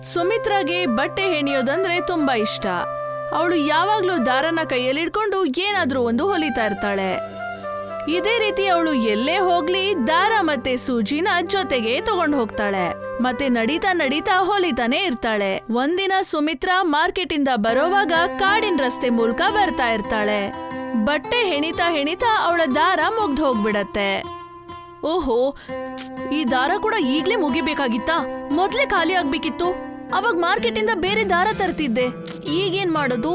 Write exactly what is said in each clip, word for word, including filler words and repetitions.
ಸುಮಿತ್ರಾಗೆ ಬಟ್ಟೆ ಹೆಣಿಯೋದಂದ್ರೆ ತುಂಬಾ ಇಷ್ಟ. ಅವಳು ಯಾವಾಗ್ಲೂ ದಾರನ ಕೈಯಲ್ಲಿ ಇಟ್ಕೊಂಡು ಏನಾದ್ರೂ ಒಂದು ಹೊಲಿತಾ ಇರ್ತಾಳೆ. ಇದೇ ರೀತಿ ಅವಳು ಎಲ್ಲೇ ಹೋಗ್ಲಿ ದಾರ ಮತ್ತೆ ಸೂಜಿನ ಜೊತೆಗೆ ತಗೊಂಡು ಹೋಗ್ತಾಳೆ. ಮತ್ತೆ ನಡೀತಾ ನಡೀತಾ ಹೊಲಿತಾನೆ ಇರ್ತಾಳೆ. ಒಂದಿನ ಸುಮಿತ್ರಾ ಮಾರ್ಕೆಟ್ ಇಂದ ಬರೋವಾಗ ಕಾಡಿನ ರಸ್ತೆ ಮೂಲಕ ಬರ್ತಾ ಇರ್ತಾಳೆ. ಬಟ್ಟೆ ಹೆಣಿತಾ ಹೆಣಿತಾ ಅವಳ ದಾರ ಮುಗ್ದು ಹೋಗ್ಬಿಡತ್ತೆ. ಓಹೋ, ಈ ದಾರ ಕೂಡ ಈಗ್ಲೇ ಮುಗಿಬೇಕಾಗಿತ್ತಾ? ಮೊದ್ಲೇ ಖಾಲಿ ಆಗ್ಬೇಕಿತ್ತು. ಅವಾಗ ಮಾರ್ಕೆಟ್ ಇಂದ ಬೇರೆ ದಾರ ತರ್ತಿದ್ದೆ. ಈಗೇನ್ ಮಾಡೋದು?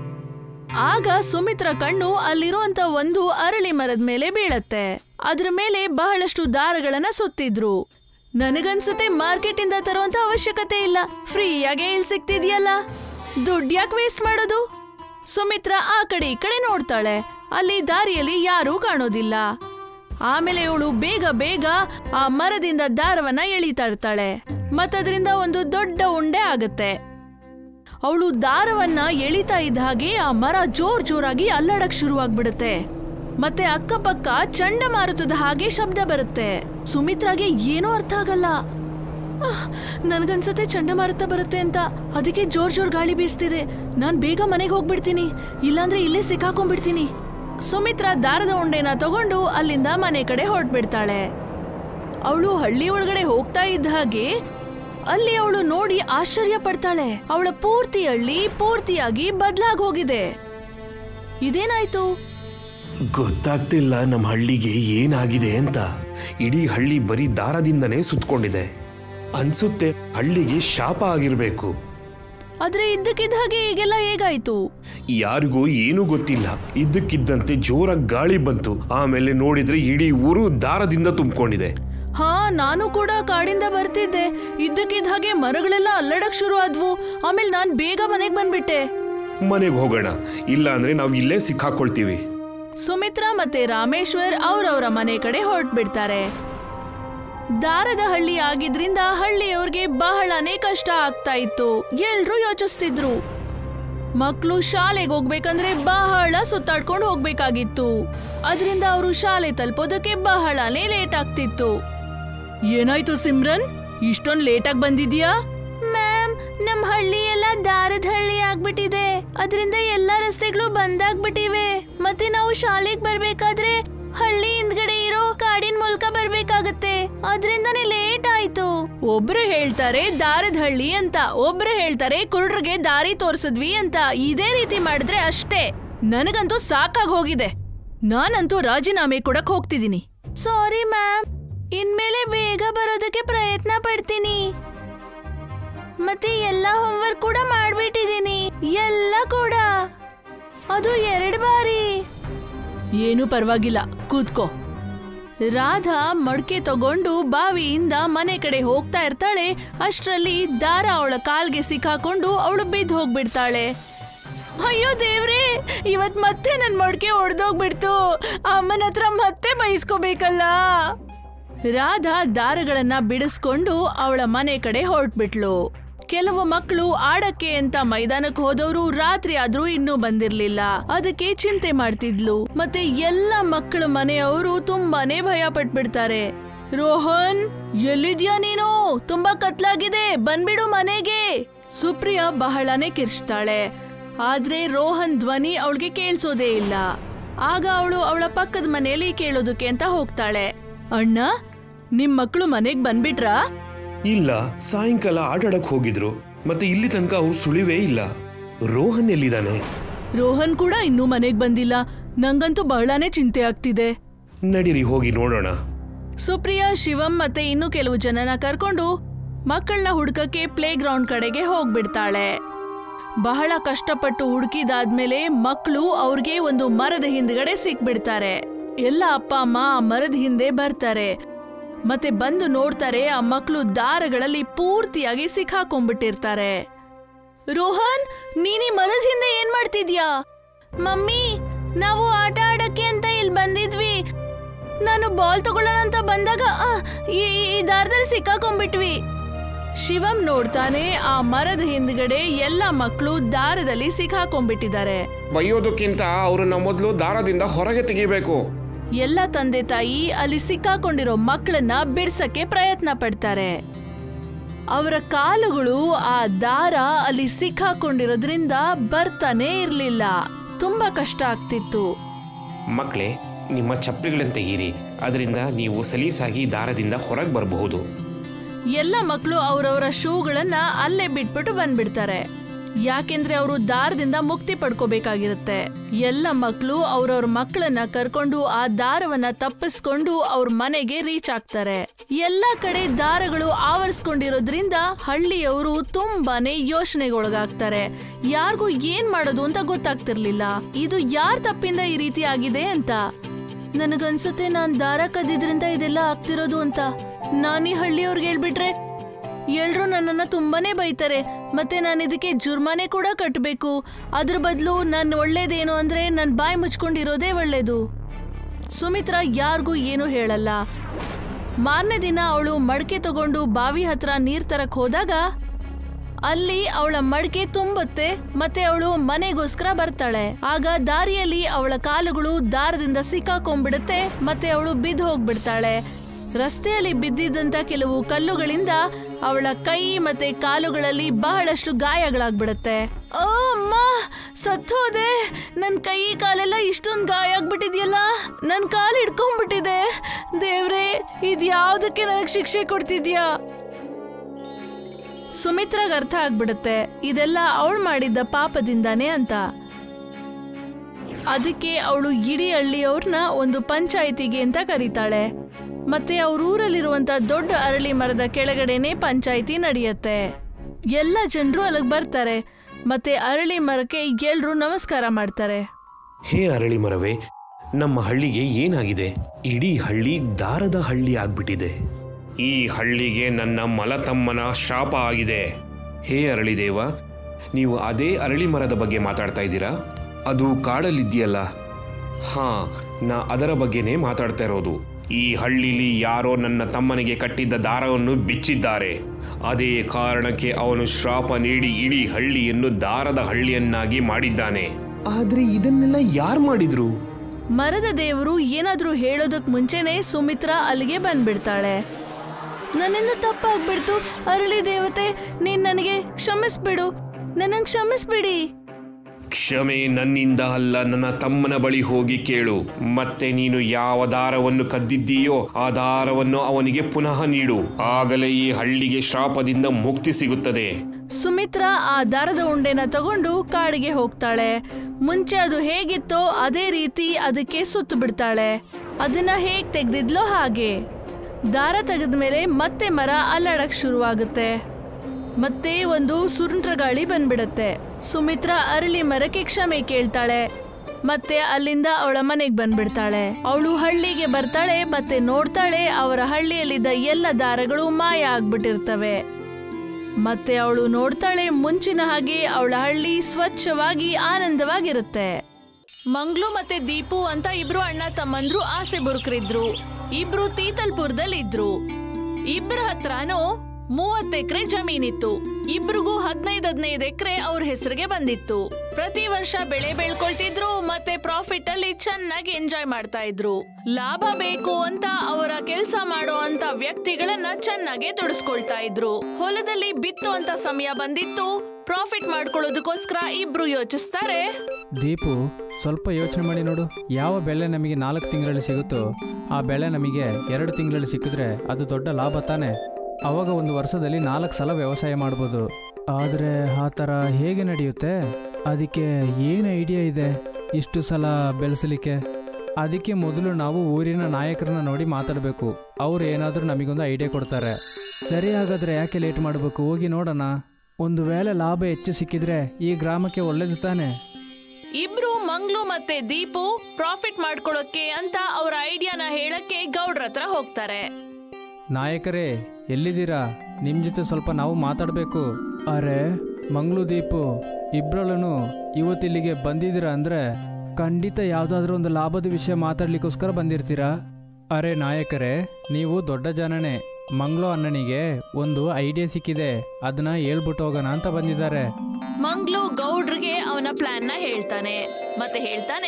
ಆಗ ಸುಮಿತ್ರಾ ಕಣ್ಣು ಅಲ್ಲಿರುವಂತ ಒಂದು ಅರಳಿ ಮರದ ಮೇಲೆ ಬೀಳತ್ತೆ. ಅದ್ರ ಮೇಲೆ ಬಹಳಷ್ಟು ದಾರಗಳನ್ನ ಸುತ್ತಿದ್ರು. ನನಗನ್ಸುತ್ತೆ ಮಾರ್ಕೆಟ್ ಇಂದ ತರುವಂತ ಅವಶ್ಯಕತೆ ಇಲ್ಲ, ಫ್ರೀಯಾಗೆ ಇಲ್ಲಿ ಸಿಕ್ತಿದ್ಯಲ್ಲ, ದುಡ್ಡು ಯಾಕೆ ವೇಸ್ಟ್ ಮಾಡೋದು? ಸುಮಿತ್ರಾ ಆ ಕಡೆ ಈ ಕಡೆ ನೋಡ್ತಾಳೆ. ಅಲ್ಲಿ ದಾರಿಯಲ್ಲಿ ಯಾರೂ ಕಾಣೋದಿಲ್ಲ. ಆಮೇಲೆ ಅವಳು ಬೇಗ ಬೇಗ ಆ ಮರದಿಂದ ದಾರವನ್ನ ಎಳಿತಾ ಇರ್ತಾಳೆ. ಮತ್ತದ್ರಿಂದ ಒಂದು ದೊಡ್ಡ ಉಂಡೆ ಆಗತ್ತೆ. ಅವಳು ದಾರವನ್ನ ಎಳಿತಾ ಇದ್ದ ಹಾಗೆ ಆ ಮರ ಜೋರ್ ಜೋರಾಗಿ ಅಲ್ಲಾಡಕ್ ಶುರುವಾಗ್ಬಿಡುತ್ತೆ. ಮತ್ತೆ ಅಕ್ಕಪಕ್ಕ ಚಂಡಮಾರುತದ ಹಾಗೆ ಶಬ್ದ ಬರುತ್ತೆ. ಸುಮಿತ್ರಾಗೆ ಏನೂ ಅರ್ಥ ಆಗಲ್ಲ. ನನ್ಗನ್ಸತ್ತೆ ಚಂಡಮಾರುತ ಬರುತ್ತೆ ಅಂತ. ಅದಕ್ಕೆ ಜೋರ್ ಜೋರ್ ಗಾಳಿ ಬೀಸ್ತಿದೆ. ನಾನ್ ಬೇಗ ಮನೆಗೆ ಹೋಗ್ಬಿಡ್ತೀನಿ, ಇಲ್ಲಾಂದ್ರೆ ಇಲ್ಲೇ ಸಿಕ್ಕಾಕೊಂಡ್ಬಿಡ್ತೀನಿ. ಸುಮಿತ್ರಾ ದಾರದ ಉಂಡೆನ ತಗೊಂಡು ಅಲ್ಲಿಂದ ಮನೆ ಕಡೆ ಹೊರಟ್ಬಿಡ್ತಾಳೆ. ಅವಳು ಹಳ್ಳಿ ಒಳಗಡೆ ಹೋಗ್ತಾ ಇದ್ದ ಹಾಗೆ ಅಲ್ಲಿ ಅವಳು ನೋಡಿ ಆಶ್ಚರ್ಯ ಪಡ್ತಾಳೆ. ಅವಳ ಪೂರ್ತಿ ಹಳ್ಳಿ ಪೂರ್ತಿಯಾಗಿ ಬದಲಾಗಿ ಹೋಗಿದೆ. ಇದೇನಾಯ್ತು? ಗೊತ್ತಾಗ್ತಿಲ್ಲ ನಮ್ಮ ಹಳ್ಳಿಗೆ ಏನಾಗಿದೆ ಅಂತ. ಇಡೀ ಹಳ್ಳಿ ಬರೀ ದಾರದಿಂದನೇ ಸುತ್ತಕೊಂಡಿದೆ. ಅನ್ಸುತ್ತೆ ಹಳ್ಳಿಗೆ ಶಾಪ ಆಗಿರ್ಬೇಕು. ಆದ್ರೆ ಇದ್ದಕ್ಕಿದ್ದ ಹಾಗೆ ಈಗೆಲ್ಲ ಹೇಗಾಯ್ತು? ಯಾರಿಗೂ ಏನೂ ಗೊತ್ತಿಲ್ಲ. ಇದ್ದಕ್ಕಿದ್ದಂತೆ ಜೋರಾಗಿ ಗಾಳಿ ಬಂತು. ಆಮೇಲೆ ನೋಡಿದ್ರೆ ಇಡೀ ಊರು ದಾರದಿಂದ ತುಂಬಿಕೊಂಡಿದೆ. ಹಾ, ನಾನು ಕೂಡ ಕಾಡಿಂದ ಬರ್ತಿದ್ದೆ. ಇದ್ದಕ್ಕಿದ್ದ ಹಾಗೆ ಮರಗಳೆಲ್ಲ ಅಲ್ಲಡಕ್ ಶುರು ಆದ್ವು. ಆಮೇಲೆ ನಾನ್ ಬೇಗ ಮನೆಗ್ ಬಂದ್ಬಿಟ್ಟೆ. ಮನೆಗೆ ಹೋಗೋಣ, ಇಲ್ಲ ಅಂದ್ರೆ ನಾವು ಇಲ್ಲೇ ಸಿಕ್ಕಾಕೊಳ್ತೀವಿ. ಸುಮಿತ್ರಾ ಮತ್ತೆ ರಾಮೇಶ್ವರ್ ಅವ್ರವ್ರ ಮನೆ ಕಡೆ ಹೊರಟ್ಬಿಡ್ತಾರೆ. ದಾರದ ಹಳ್ಳಿ ಆಗಿದ್ರಿಂದ ಹಳ್ಳಿಯವ್ರಿಗೆ ಬಹಳನೇ ಕಷ್ಟ ಆಗ್ತಾ ಇತ್ತು. ಎಲ್ರೂ ಯೋಚಿಸ್ತಿದ್ರು. ಮಕ್ಕಳು ಶಾಲೆಗೆ ಹೋಗ್ಬೇಕಂದ್ರೆ ಬಹಳ ಸುತ್ತಾಡ್ಕೊಂಡು ಹೋಗ್ಬೇಕಾಗಿತ್ತು. ಅದರಿಂದ ಅವರು ಶಾಲೆ ತಲುಪೋದಕ್ಕೆ ಬಹಳನೇ ಲೇಟ್ ಆಗ್ತಿತ್ತು. ಏನಾಯ್ತು ಸಿಮ್ರನ್, ಇಷ್ಟೊಂದು ಲೇಟಾಗಿ ಬಂದಿದ್ಯಾ? ಮ್ಯಾಮ್, ನಮ್ ಹಳ್ಳಿ ಎಲ್ಲ ದಾರದ ಹಳ್ಳಿ ಆಗ್ಬಿಟ್ಟಿದೆ. ಅದರಿಂದ ಎಲ್ಲಾ ರಸ್ತೆಗಳು ಬಂದಾಗ್ಬಿಟ್ಟಿವೆ. ಮತ್ತೆ ನಾವು ಶಾಲೆಗೆ ಬರ್ಬೇಕಾದ್ರೆ ಹಳ್ಳಿ ಹಿಂದ್ಗಡೆ ಇರೋ ಕಾಡಿನ ಮೂಲಕ ಬರ್ಬೇಕಾಗತ್ತೆ. ಅದ್ರಿಂದಾನೇ ಲೇಟ್ ಆಯ್ತು. ಒಬ್ರು ಹೇಳ್ತಾರೆ ದಾರದ ಹಳ್ಳಿ ಅಂತ, ಒಬ್ರು ಹೇಳ್ತಾರೆ ಕುರುಡ್ರಿಗೆ ದಾರಿ ತೋರ್ಸಿದ್ವಿ ಅಂತ. ಇದೇ ರೀತಿ ಮಾಡಿದ್ರೆ ಅಷ್ಟೇ. ನನಗಂತೂ ಸಾಕಾಗಿ ಹೋಗಿದೆ. ನಾನಂತೂ ರಾಜೀನಾಮೆ ಕೊಡಕ್ ಹೋಗ್ತಿದ್ದೀನಿ. ಸಾರಿ ಮ್ಯಾಮ್, ಇನ್ಮೇಲೆ ಬೇಗ ಬರೋದಕ್ಕೆ ಪ್ರಯತ್ನ ಪಡ್ತೀನಿ. ಮತ್ತೆ ಎಲ್ಲಾ ಹೋಮ್ವರ್ಕ್ ಕೂಡ ಮಾಡ್ಬಿಟ್ಟಿದ್ದೀನಿ, ಎಲ್ಲ ಕೂಡ. ಅದು ಎರಡು ಬಾರಿ. ಏನು ಪರವಾಗಿಲ್ಲ, ಕೂತ್ಕೋ. ರಾಧಾ ಮಡ್ಕೆ ತಗೊಂಡು ಬಾವಿಯಿಂದ ಮನೆ ಕಡೆ ಹೋಗ್ತಾ ಇರ್ತಾಳೆ. ಅಷ್ಟರಲ್ಲಿ ದಾರ ಅವಳ ಕಾಲ್ಗೆ ಸಿಕ್ಕಾಕೊಂಡು ಅವಳು ಬಿದ್ದು ಹೋಗ್ಬಿಡ್ತಾಳೆ. ಅಯ್ಯೋ ದೇವ್ರೇ, ಇವತ್ ಮತ್ತೆ ನನ್ ಮಡ್ಕೆ ಒಡೆದೋಗ್ಬಿಡ್ತು. ಅಮ್ಮನ ಹತ್ರ ಮತ್ತೆ ಬಯಸ್ಕೋಬೇಕಲ್ಲ. ರಾಧಾ ದಾರಗಳನ್ನ ಬಿಡಿಸ್ಕೊಂಡು ಅವಳ ಮನೆ ಕಡೆ ಹೊರಟ್ಬಿಟ್ಲು. ಕೆಲವು ಮಕ್ಕಳು ಆಡಕ್ಕೆ ಅಂತ ಮೈದಾನಕ್ಕೆ ಹೋದವರು ರಾತ್ರಿ ಆದ್ರೂ ಇನ್ನೂ ಬಂದಿರ್ಲಿಲ್ಲ. ಅದಕ್ಕೆ ಚಿಂತೆ ಮಾಡ್ತಿದ್ಲು. ಮತ್ತೆ ಎಲ್ಲ ಮಕ್ಕಳ ಮನೆಯವರು ತುಂಬಾನೇ ಭಯ ಪಟ್ಬಿಡ್ತಾರೆ. ರೋಹನ್, ಎಲ್ಲಿದ್ಯಾ ನೀನು? ತುಂಬಾ ಕತ್ಲಾಗಿದೆ, ಬಂದ್ಬಿಡು ಮನೆಗೆ. ಸುಪ್ರಿಯಾ ಬಹಳನೇ ಕಿರ್ಚ್ತಾಳೆ. ಆದ್ರೆ ರೋಹನ್ ಧ್ವನಿ ಅವಳಿಗೆ ಕೇಳಿಸೋದೇ ಇಲ್ಲ. ಆಗ ಅವಳು ಅವಳ ಪಕ್ಕದ ಮನೆಯಲ್ಲಿ ಕೇಳೋದಕ್ಕೆ ಅಂತ ಹೋಗ್ತಾಳೆ. ಅಣ್ಣ, ನಿಮ್ ಮಕ್ಕಳು ಮನೆಗ್ ಬಂದ್ಬಿಟ್ರಾ? ಇಲ್ಲ, ಸಾಯಂಕಾಲ ಆಟಾಡಕ್ ಹೋಗಿದ್ರು. ಮತ್ತೆ ಇಲ್ಲಿ ತನಕ ಅವ್ರು ಸುಳಿವೇ ಇಲ್ಲ. ರೋಹನ್ ಎಲ್ಲಿದ್ದಾನೆ? ರೋಹನ್ ಕೂಡ ಇನ್ನೂ ಮನೆಗ್ ಬಂದಿಲ್ಲ. ನಂಗಂತೂ ಬಹಳನೇ ಚಿಂತೆ ಆಗ್ತಿದೆ. ನಡೀರಿ ಹೋಗಿ ನೋಡೋಣ. ಸುಪ್ರಿಯಾ, ಶಿವಂ ಮತ್ತೆ ಇನ್ನು ಕೆಲವು ಜನನ ಕರ್ಕೊಂಡು ಮಕ್ಕಳನ್ನ ಹುಡ್ಕಕ್ಕೆ ಪ್ಲೇ ಗ್ರೌಂಡ್ ಕಡೆಗೆ ಹೋಗ್ಬಿಡ್ತಾಳೆ. ಬಹಳ ಕಷ್ಟಪಟ್ಟು ಹುಡುಕಿದಾದ್ಮೇಲೆ ಮಕ್ಕಳು ಅವ್ರಿಗೆ ಒಂದು ಮರದ ಹಿಂದ್ಗಡೆ ಸಿಕ್ಬಿಡ್ತಾರೆ. ಎಲ್ಲ ಅಪ್ಪ ಅಮ್ಮ ಆ ಮರದ ಹಿಂದೆ ಬರ್ತಾರೆ. ಮತ್ತೆ ಬಂದು ನೋಡ್ತಾರೆ, ಆ ಮಕ್ಕಳು ದಾರಗಳಲ್ಲಿ ಪೂರ್ತಿಯಾಗಿ ಸಿಕ್ಕಾಕೊಂಡ್ಬಿಟ್ಟಿರ್ತಾರೆ. ರೋಹನ್, ನೀನಿ ಮರದ ಹಿಂದೆ ಏನ್ ಮಾಡ್ತಿದ್ಯಾ? ಮಮ್ಮಿ, ನಾವು ಆಟ ಆಡಕ್ಕೆ ಅಂತ ಇಲ್ಲಿ ಬಂದಿದ್ವಿ. ನಾನು ಬಾಲ್ ತಗೊಳ್ಳೋಣ ಅಂತ ಬಂದಾಗ ಈ ದಾರದಲ್ಲಿ ಸಿಕ್ಕಾಕೊಂಡ್ಬಿಟ್ವಿ. ಶಿವಂ ನೋಡ್ತಾನೆ, ಆ ಮರದ ಹಿಂದ್ಗಡೆ ಎಲ್ಲ ಮಕ್ಕಳು ದಾರದಲ್ಲಿ ಸಿಕ್ಕಾಕೊಂಡ್ಬಿಟ್ಟಿದ್ದಾರೆ. ಬೈಯೋದಕ್ಕಿಂತ ಅವ್ರನ್ನ ಮೊದಲು ದಾರದಿಂದ ಹೊರಗೆ ತೆಗಿಬೇಕು. ಎಲ್ಲ ತಂದೆ ತಾಯಿ ಅಲ್ಲಿ ಸಿಕ್ಕಾಕೊಂಡಿರೋ ಮಕ್ಕಳನ್ನ ಬಿಡ್ಸಕ್ಕೆ ಪ್ರಯತ್ನ ಪಡ್ತಾರೆ. ಅವರ ಕಾಲುಗಳು ಆ ದಾರ ಅಲ್ಲಿ ಸಿಕ್ಕಾಕೊಂಡಿರೋದ್ರಿಂದ ಬರ್ತಾನೆ ಇರ್ಲಿಲ್ಲ. ತುಂಬಾ ಕಷ್ಟ ಆಗ್ತಿತ್ತು. ಮಕ್ಕಳೇ, ನಿಮ್ಮ ಚಪ್ಪಲಿಗಳನ್ನು ತೆಗೀರಿ, ಅದರಿಂದ ನೀವು ಸಲೀಸಾಗಿ ದಾರದಿಂದ ಹೊರಗೆ ಬರಬಹುದು. ಎಲ್ಲ ಮಕ್ಕಳು ಅವರವರ ಶೂಗಳನ್ನ ಅಲ್ಲೇ ಬಿಟ್ಬಿಟ್ಟು ಬಂದ್ಬಿಡ್ತಾರೆ. ಯಾಕೆಂದ್ರೆ ಅವರು ದಾರದಿಂದ ಮುಕ್ತಿ ಪಡ್ಕೋಬೇಕಾಗಿರುತ್ತೆ. ಎಲ್ಲ ಮಕ್ಕಳು ಅವ್ರವ್ರ ಮಕ್ಕಳನ್ನ ಕರ್ಕೊಂಡು ಆ ದಾರವನ್ನ ತಪ್ಪಿಸ್ಕೊಂಡು ಅವ್ರ ಮನೆಗೆ ರೀಚ್ ಆಗ್ತಾರೆ. ಎಲ್ಲಾ ಕಡೆ ದಾರಗಳು ಆವರಿಸ್ಕೊಂಡಿರೋದ್ರಿಂದ ಹಳ್ಳಿಯವರು ತುಂಬಾನೇ ಯೋಚನೆಗೊಳಗಾಗ್ತಾರೆ. ಯಾರಿಗೂ ಏನ್ ಮಾಡೋದು ಅಂತ ಗೊತ್ತಾಗ್ತಿರ್ಲಿಲ್ಲ. ಇದು ಯಾರ್ ತಪ್ಪಿಂದ ಈ ರೀತಿ ಆಗಿದೆ ಅಂತ. ನನಗನ್ಸುತ್ತೆ ನಾನ್ ದಾರ ಕದ್ದಿದ್ರಿಂದ ಇದೆಲ್ಲ ಆಗ್ತಿರೋದು ಅಂತ. ನಾನೀ ಹಳ್ಳಿಯವ್ರಿಗೆ ಹೇಳ್ಬಿಟ್ರೆ ಎಲ್ರೂ ನನ್ನನ್ನ ತುಂಬಾನೇ ಬೈತಾರೆ, ಮತ್ತೆ ನಾನು ಇದಕ್ಕೆ ಜುರ್ಮಾನೆ ಕೂಡ ಕಟ್ಟಬೇಕು. ಅದ್ರ ಬದಲು ನಾನು ಒಳ್ಳೇದೇನು ಅಂದ್ರೆ ನನ್ ಬಾಯಿ ಮುಚ್ಕೊಂಡಿರೋದೇ ಒಳ್ಳೇದು. ಸುಮಿತ್ರಾ ಯಾರಿಗೂ ಏನು ಹೇಳಲ್ಲ. ಮಾರನೇ ದಿನ ಅವಳು ಮಡಕೆ ತಗೊಂಡು ಬಾವಿ ಹತ್ರ ನೀರ್ ತರಕ್ ಹೋದಾಗ ಅಲ್ಲಿ ಅವಳ ಮಡಕೆ ತುಂಬುತ್ತೆ. ಮತ್ತೆ ಅವಳು ಮನೆಗೋಸ್ಕರ ಬರ್ತಾಳೆ. ಆಗ ದಾರಿಯಲ್ಲಿ ಅವಳ ಕಾಲುಗಳು ದಾರದಿಂದ ಸಿಕ್ಕಾಕೊಂಡ್ಬಿಡುತ್ತೆ. ಮತ್ತೆ ಅವಳು ಬಿದ್ದು ಹೋಗ್ಬಿಡ್ತಾಳೆ. ರಸ್ತೆಯಲ್ಲಿ ಬಿದ್ದಿದ್ದಂತ ಕೆಲವು ಕಲ್ಲುಗಳಿಂದ ಅವಳ ಕೈ ಮತ್ತೆ ಕಾಲುಗಳಲ್ಲಿ ಬಹಳಷ್ಟು ಗಾಯಗಳಾಗ್ಬಿಡತ್ತೆ. ಓ ಅಮ್ಮ, ಸತ್ತೋದೆ. ನನ್ ಕೈ ಕಾಲೆಲ್ಲ ಇಷ್ಟೊಂದು ಗಾಯ ಆಗ್ಬಿಟ್ಟಿದ್ಯಲ್ಲ. ನನ್ ಕಾಲು ಹಿಡ್ಕೊಂಡ್ಬಿಟ್ಟಿದೆ. ದೇವ್ರೇ, ಇದ್ಯಾವ್ದಕ್ಕೆ ನನಗ್ ಶಿಕ್ಷೆ ಕೊಡ್ತಿದ್ಯಾ? ಸುಮಿತ್ರಾಗ್ ಅರ್ಥ ಆಗ್ಬಿಡುತ್ತೆ ಇದೆಲ್ಲ ಅವಳು ಮಾಡಿದ್ದ ಪಾಪದಿಂದಾನೇ ಅಂತ. ಅದಕ್ಕೆ ಅವಳು ಇಡೀ ಹಳ್ಳಿಯವ್ರನ್ನ ಒಂದು ಪಂಚಾಯಿತಿಗೆ ಅಂತ ಕರೀತಾಳೆ. ಮತ್ತೆ ಅವ್ರ ಊರಲ್ಲಿರುವಂತ ದೊಡ್ಡ ಅರಳಿ ಮರದ ಕೆಳಗಡೆನೆ ಪಂಚಾಯಿತಿ ನಡೆಯುತ್ತೆ. ಎಲ್ಲ ಜನರು ಅಲ್ಲಿಗೆ ಬರ್ತಾರೆ. ಮತ್ತೆ ಅರಳಿ ಮರಕ್ಕೆ ಎಲ್ರೂ ನಮಸ್ಕಾರ ಮಾಡ್ತಾರೆ. ಹೇ ಅರಳಿ ಮರವೇ, ನಮ್ಮ ಹಳ್ಳಿಗೆ ಏನಾಗಿದೆ? ಇಡೀ ಹಳ್ಳಿ ದಾರದ ಹಳ್ಳಿ ಆಗ್ಬಿಟ್ಟಿದೆ. ಈ ಹಳ್ಳಿಗೆ ನನ್ನ ಮಲತಮ್ಮನ ಶಾಪ ಆಗಿದೆ. ಹೇ ಅರಳಿದೇವ, ನೀವು ಅದೇ ಅರಳಿ ಮರದ ಬಗ್ಗೆ ಮಾತಾಡ್ತಾ ಇದ್ದೀರಾ? ಅದು ಕಾಡಲ್ಲಿದೆಯಲ್ಲ? ಹಾ, ನಾ ಅದರ ಬಗ್ಗೆನೇ ಮಾತಾಡ್ತಾ ಇರೋದು. ಈ ಹಳ್ಳಿಲಿ ಯಾರೋ ನನ್ನ ತಮ್ಮನಿಗೆ ಕಟ್ಟಿದ್ದ ದಾರವನ್ನು ಬಿಚ್ಚಿದ್ದಾರೆ. ಅದೇ ಕಾರಣಕ್ಕೆ ಅವನು ಶ್ರಾಪ ನೀಡಿ ಇಡೀ ಹಳ್ಳಿಯನ್ನು ದಾರದ ಹಳ್ಳಿಯನ್ನಾಗಿ ಮಾಡಿದ್ದಾನೆ. ಆದ್ರೆ ಇದನ್ನೆಲ್ಲ ಯಾರು ಮಾಡಿದ್ರು? ಮರದ ದೇವರು ಏನಾದ್ರೂ ಹೇಳೋದಕ್ ಮುಂಚೆನೆ ಸುಮಿತ್ರಾ ಅಲ್ಲಿಗೆ ಬಂದ್ಬಿಡ್ತಾಳೆ. ನನ್ನಿಂದ ತಪ್ಪಾಗ್ಬಿಡ್ತು ಅರಳಿ ದೇವತೆ, ನೀನ್ ನನಗೆ ಕ್ಷಮಿಸ್ಬಿಡು, ನನ್ನ ಕ್ಷಮಿಸ್ಬಿಡಿ. ಕ್ಷಮೆ ನನ್ನಿಂದ ಅಲ್ಲ, ನನ್ನ ತಮ್ಮನ ಬಳಿ ಹೋಗಿ ಕೇಳು. ಮತ್ತೆ ನೀನು ಯಾವ ದಾರವನ್ನು ಕದ್ದಿದ್ದೀಯೋ ಆ ದಾರವನ್ನು ಅವನಿಗೆ ಪುನಃ ನೀಡು. ಆಗಲೇ ಈ ಹಳ್ಳಿಗೆ ಶಾಪದಿಂದ ಮುಕ್ತಿ ಸಿಗುತ್ತದೆ. ಸುಮಿತ್ರಾ ಆ ದಾರದ ಉಂಡೆನ ತಗೊಂಡು ಕಾಡಿಗೆ ಹೋಗ್ತಾಳೆ. ಮುಂಚೆ ಅದು ಹೇಗಿತ್ತೋ ಅದೇ ರೀತಿ ಅದಕ್ಕೆ ಸುತ್ತು ಬಿಡ್ತಾಳೆ. ಅದನ್ನ ಹೇಗ್ ತೆಗ್ದಿದ್ಲೋ ಹಾಗೆ. ದಾರ ತೆಗೆದ್ಮೇಲೆ ಮತ್ತೆ ಮರ ಅಲ್ಲಾಡಕ್ ಶುರುವಾಗುತ್ತೆ. ಮತ್ತೆ ಒಂದು ಸುಂಟ್ರ ಗಾಳಿ ಬಂದ್ಬಿಡತ್ತೆ. ಸುಮಿತ್ರಾ ಅರಳಿ ಮರಕ್ಕೆ ಕ್ಷಮೆ ಕೇಳ್ತಾಳೆ. ಮತ್ತೆ ಅಲ್ಲಿಂದ ಅವಳ ಮನೆಗೆ ಬಂದ್ಬಿಡ್ತಾಳೆ. ಅವಳು ಹಳ್ಳಿಗೆ ಬರ್ತಾಳೆ. ಮತ್ತೆ ನೋಡ್ತಾಳೆ ಅವರ ಹಳ್ಳಿಯಲ್ಲಿದ್ದ ಎಲ್ಲ ದಾರಗಳು ಮಾಯ ಆಗ್ಬಿಟ್ಟಿರ್ತವೆ. ಮತ್ತೆ ಅವಳು ನೋಡ್ತಾಳೆ ಮುಂಚಿನ ಹಾಗೆ ಅವಳ ಹಳ್ಳಿ ಸ್ವಚ್ಛವಾಗಿ ಆನಂದವಾಗಿರುತ್ತೆ. ಮಂಗ್ಲು ಮತ್ತೆ ದೀಪು ಅಂತ ಇಬ್ರು ಅಣ್ಣ ತಮ್ಮಂದ್ರು ಆಸೆ ಬುರುಕರಿದ್ರು. ಇಬ್ರು ತೀತಲ್ಪುರದಲ್ಲಿದ್ರು. ಇಬ್ಬರ ಹತ್ರನೂ ಮೂವತ್ತು ಎಕರೆ ಜಮೀನಿತ್ತು. ಇಬ್ರಿಗೂ ಹದಿನೈದು ಹದಿನೈದು ಎಕರೆ ಅವ್ರ ಹೆಸರಿಗೆ ಬಂದಿತ್ತು. ಪ್ರತಿ ವರ್ಷ ಬೆಳೆ ಬೆಳ್ಕೊಳ್ತಿದ್ರು. ಮತ್ತೆ ಪ್ರಾಫಿಟ್ ಅಲ್ಲಿ ಚೆನ್ನಾಗಿ ಎಂಜಾಯ್ ಮಾಡ್ತಾ ಇದ್ರು. ಲಾಭ ಬೇಕು ಅಂತ ಅವರ ಕೆಲಸ ಮಾಡೋ ಅಂತ ವ್ಯಕ್ತಿಗಳನ್ನ ಚೆನ್ನಾಗಿ ತೊಡಸ್ಕೊಳ್ತಾ ಇದ್ರು. ಹೊಲದಲ್ಲಿ ಬಿತ್ತು ಅಂತ ಸಮಯ ಬಂದಿತ್ತು. ಪ್ರಾಫಿಟ್ ಮಾಡ್ಕೊಳ್ಳೋದಕ್ಕೋಸ್ಕರ ಇಬ್ರು ಯೋಚಿಸ್ತಾರೆ. ದೀಪು, ಸ್ವಲ್ಪ ಯೋಚನೆ ಮಾಡಿ ನೋಡು. ಯಾವ ಬೆಳೆ ನಮಗೆ ನಾಲ್ಕು ತಿಂಗಳಲ್ಲಿ ಸಿಗುತ್ತೋ ಆ ಬೆಳೆ ನಮಗೆ ಎರಡು ತಿಂಗಳಲ್ಲಿ ಸಿಕ್ಕಿದ್ರೆ ಅದು ದೊಡ್ಡ ಲಾಭ ತಾನೆ. ಅವಾಗ ಒಂದು ವರ್ಷದಲ್ಲಿ ನಾಲ್ಕು ಸಲ ವ್ಯವಸಾಯ ಮಾಡ್ಬೋದು. ಆದರೆ ಆ ಥರ ಹೇಗೆ ನಡೆಯುತ್ತೆ? ಅದಕ್ಕೆ ಏನು ಐಡಿಯಾ ಇದೆ ಇಷ್ಟು ಸಲ ಬೆಳೆಸಲಿಕ್ಕೆ? ಅದಕ್ಕೆ ಮೊದಲು ನಾವು ಊರಿನ ನಾಯಕರನ್ನ ನೋಡಿ ಮಾತಾಡಬೇಕು. ಅವ್ರು ಏನಾದರೂ ನಮಗೊಂದು ಐಡಿಯಾ ಕೊಡ್ತಾರೆ. ಸರಿ, ಹಾಗಾದರೆ ಯಾಕೆ ಲೇಟ್ ಮಾಡಬೇಕು? ಹೋಗಿ ನೋಡೋಣ. ಒಂದು ವೇಳೆ ಲಾಭ ಹೆಚ್ಚು ಸಿಕ್ಕಿದ್ರೆ ಈ ಗ್ರಾಮಕ್ಕೆ ಒಳ್ಳೇದು ತಾನೆ. ಇಬ್ರು ಮಂಗ್ಲು ಮತ್ತೆ ದೀಪು ಪ್ರಾಫಿಟ್ ಮಾಡ್ಕೊಳ್ಳೋಕೆ ಅಂತ ಅವರ ಐಡಿಯಾನ ಹೇಳಕ್ಕೆ ಗೌಡ್ರ ಹತ್ರ ಹೋಗ್ತಾರೆ. ನಾಯಕರೇ, ಎಲ್ಲಿದ್ದೀರಾ? ನಿಮ್ಮ ಜೊತೆ ಸ್ವಲ್ಪ ನಾವು ಮಾತಾಡಬೇಕು. ಅರೆ ಮಂಗ್ಲು, ದೀಪು ಇಬ್ಬರಲ್ಲೂ ಇವತ್ತಿಲ್ಲಿಗೆ ಬಂದಿದ್ದೀರಾ ಅಂದರೆ ಖಂಡಿತ ಯಾವುದಾದ್ರೂ ಒಂದು ಲಾಭದ ವಿಷಯ ಮಾತಾಡ್ಲಿಕ್ಕೋಸ್ಕರ ಬಂದಿರ್ತೀರಾ. ಅರೆ ನಾಯಕರೇ, ನೀವು ದೊಡ್ಡ ಜನನೇ. ಮಂಗ್ಲು ಅಣ್ಣನಿಗೆ ಒಂದು ಐಡಿಯಾ ಸಿಕ್ಕಿದೆ, ಅದನ್ನ ಹೇಳ್ಬಿಟ್ಟು ಹೋಗೋಣ ಅಂತ ಬಂದಿದ್ದಾರೆ. ಮಂಗ್ಲು ಗೌಡ್ರಿಗೆ ಅವನ ಪ್ಲಾನ್ ನ ಹೇಳ್ತಾನೆ. ಮತ್ತೆ ಹೇಳ್ತಾನೆ,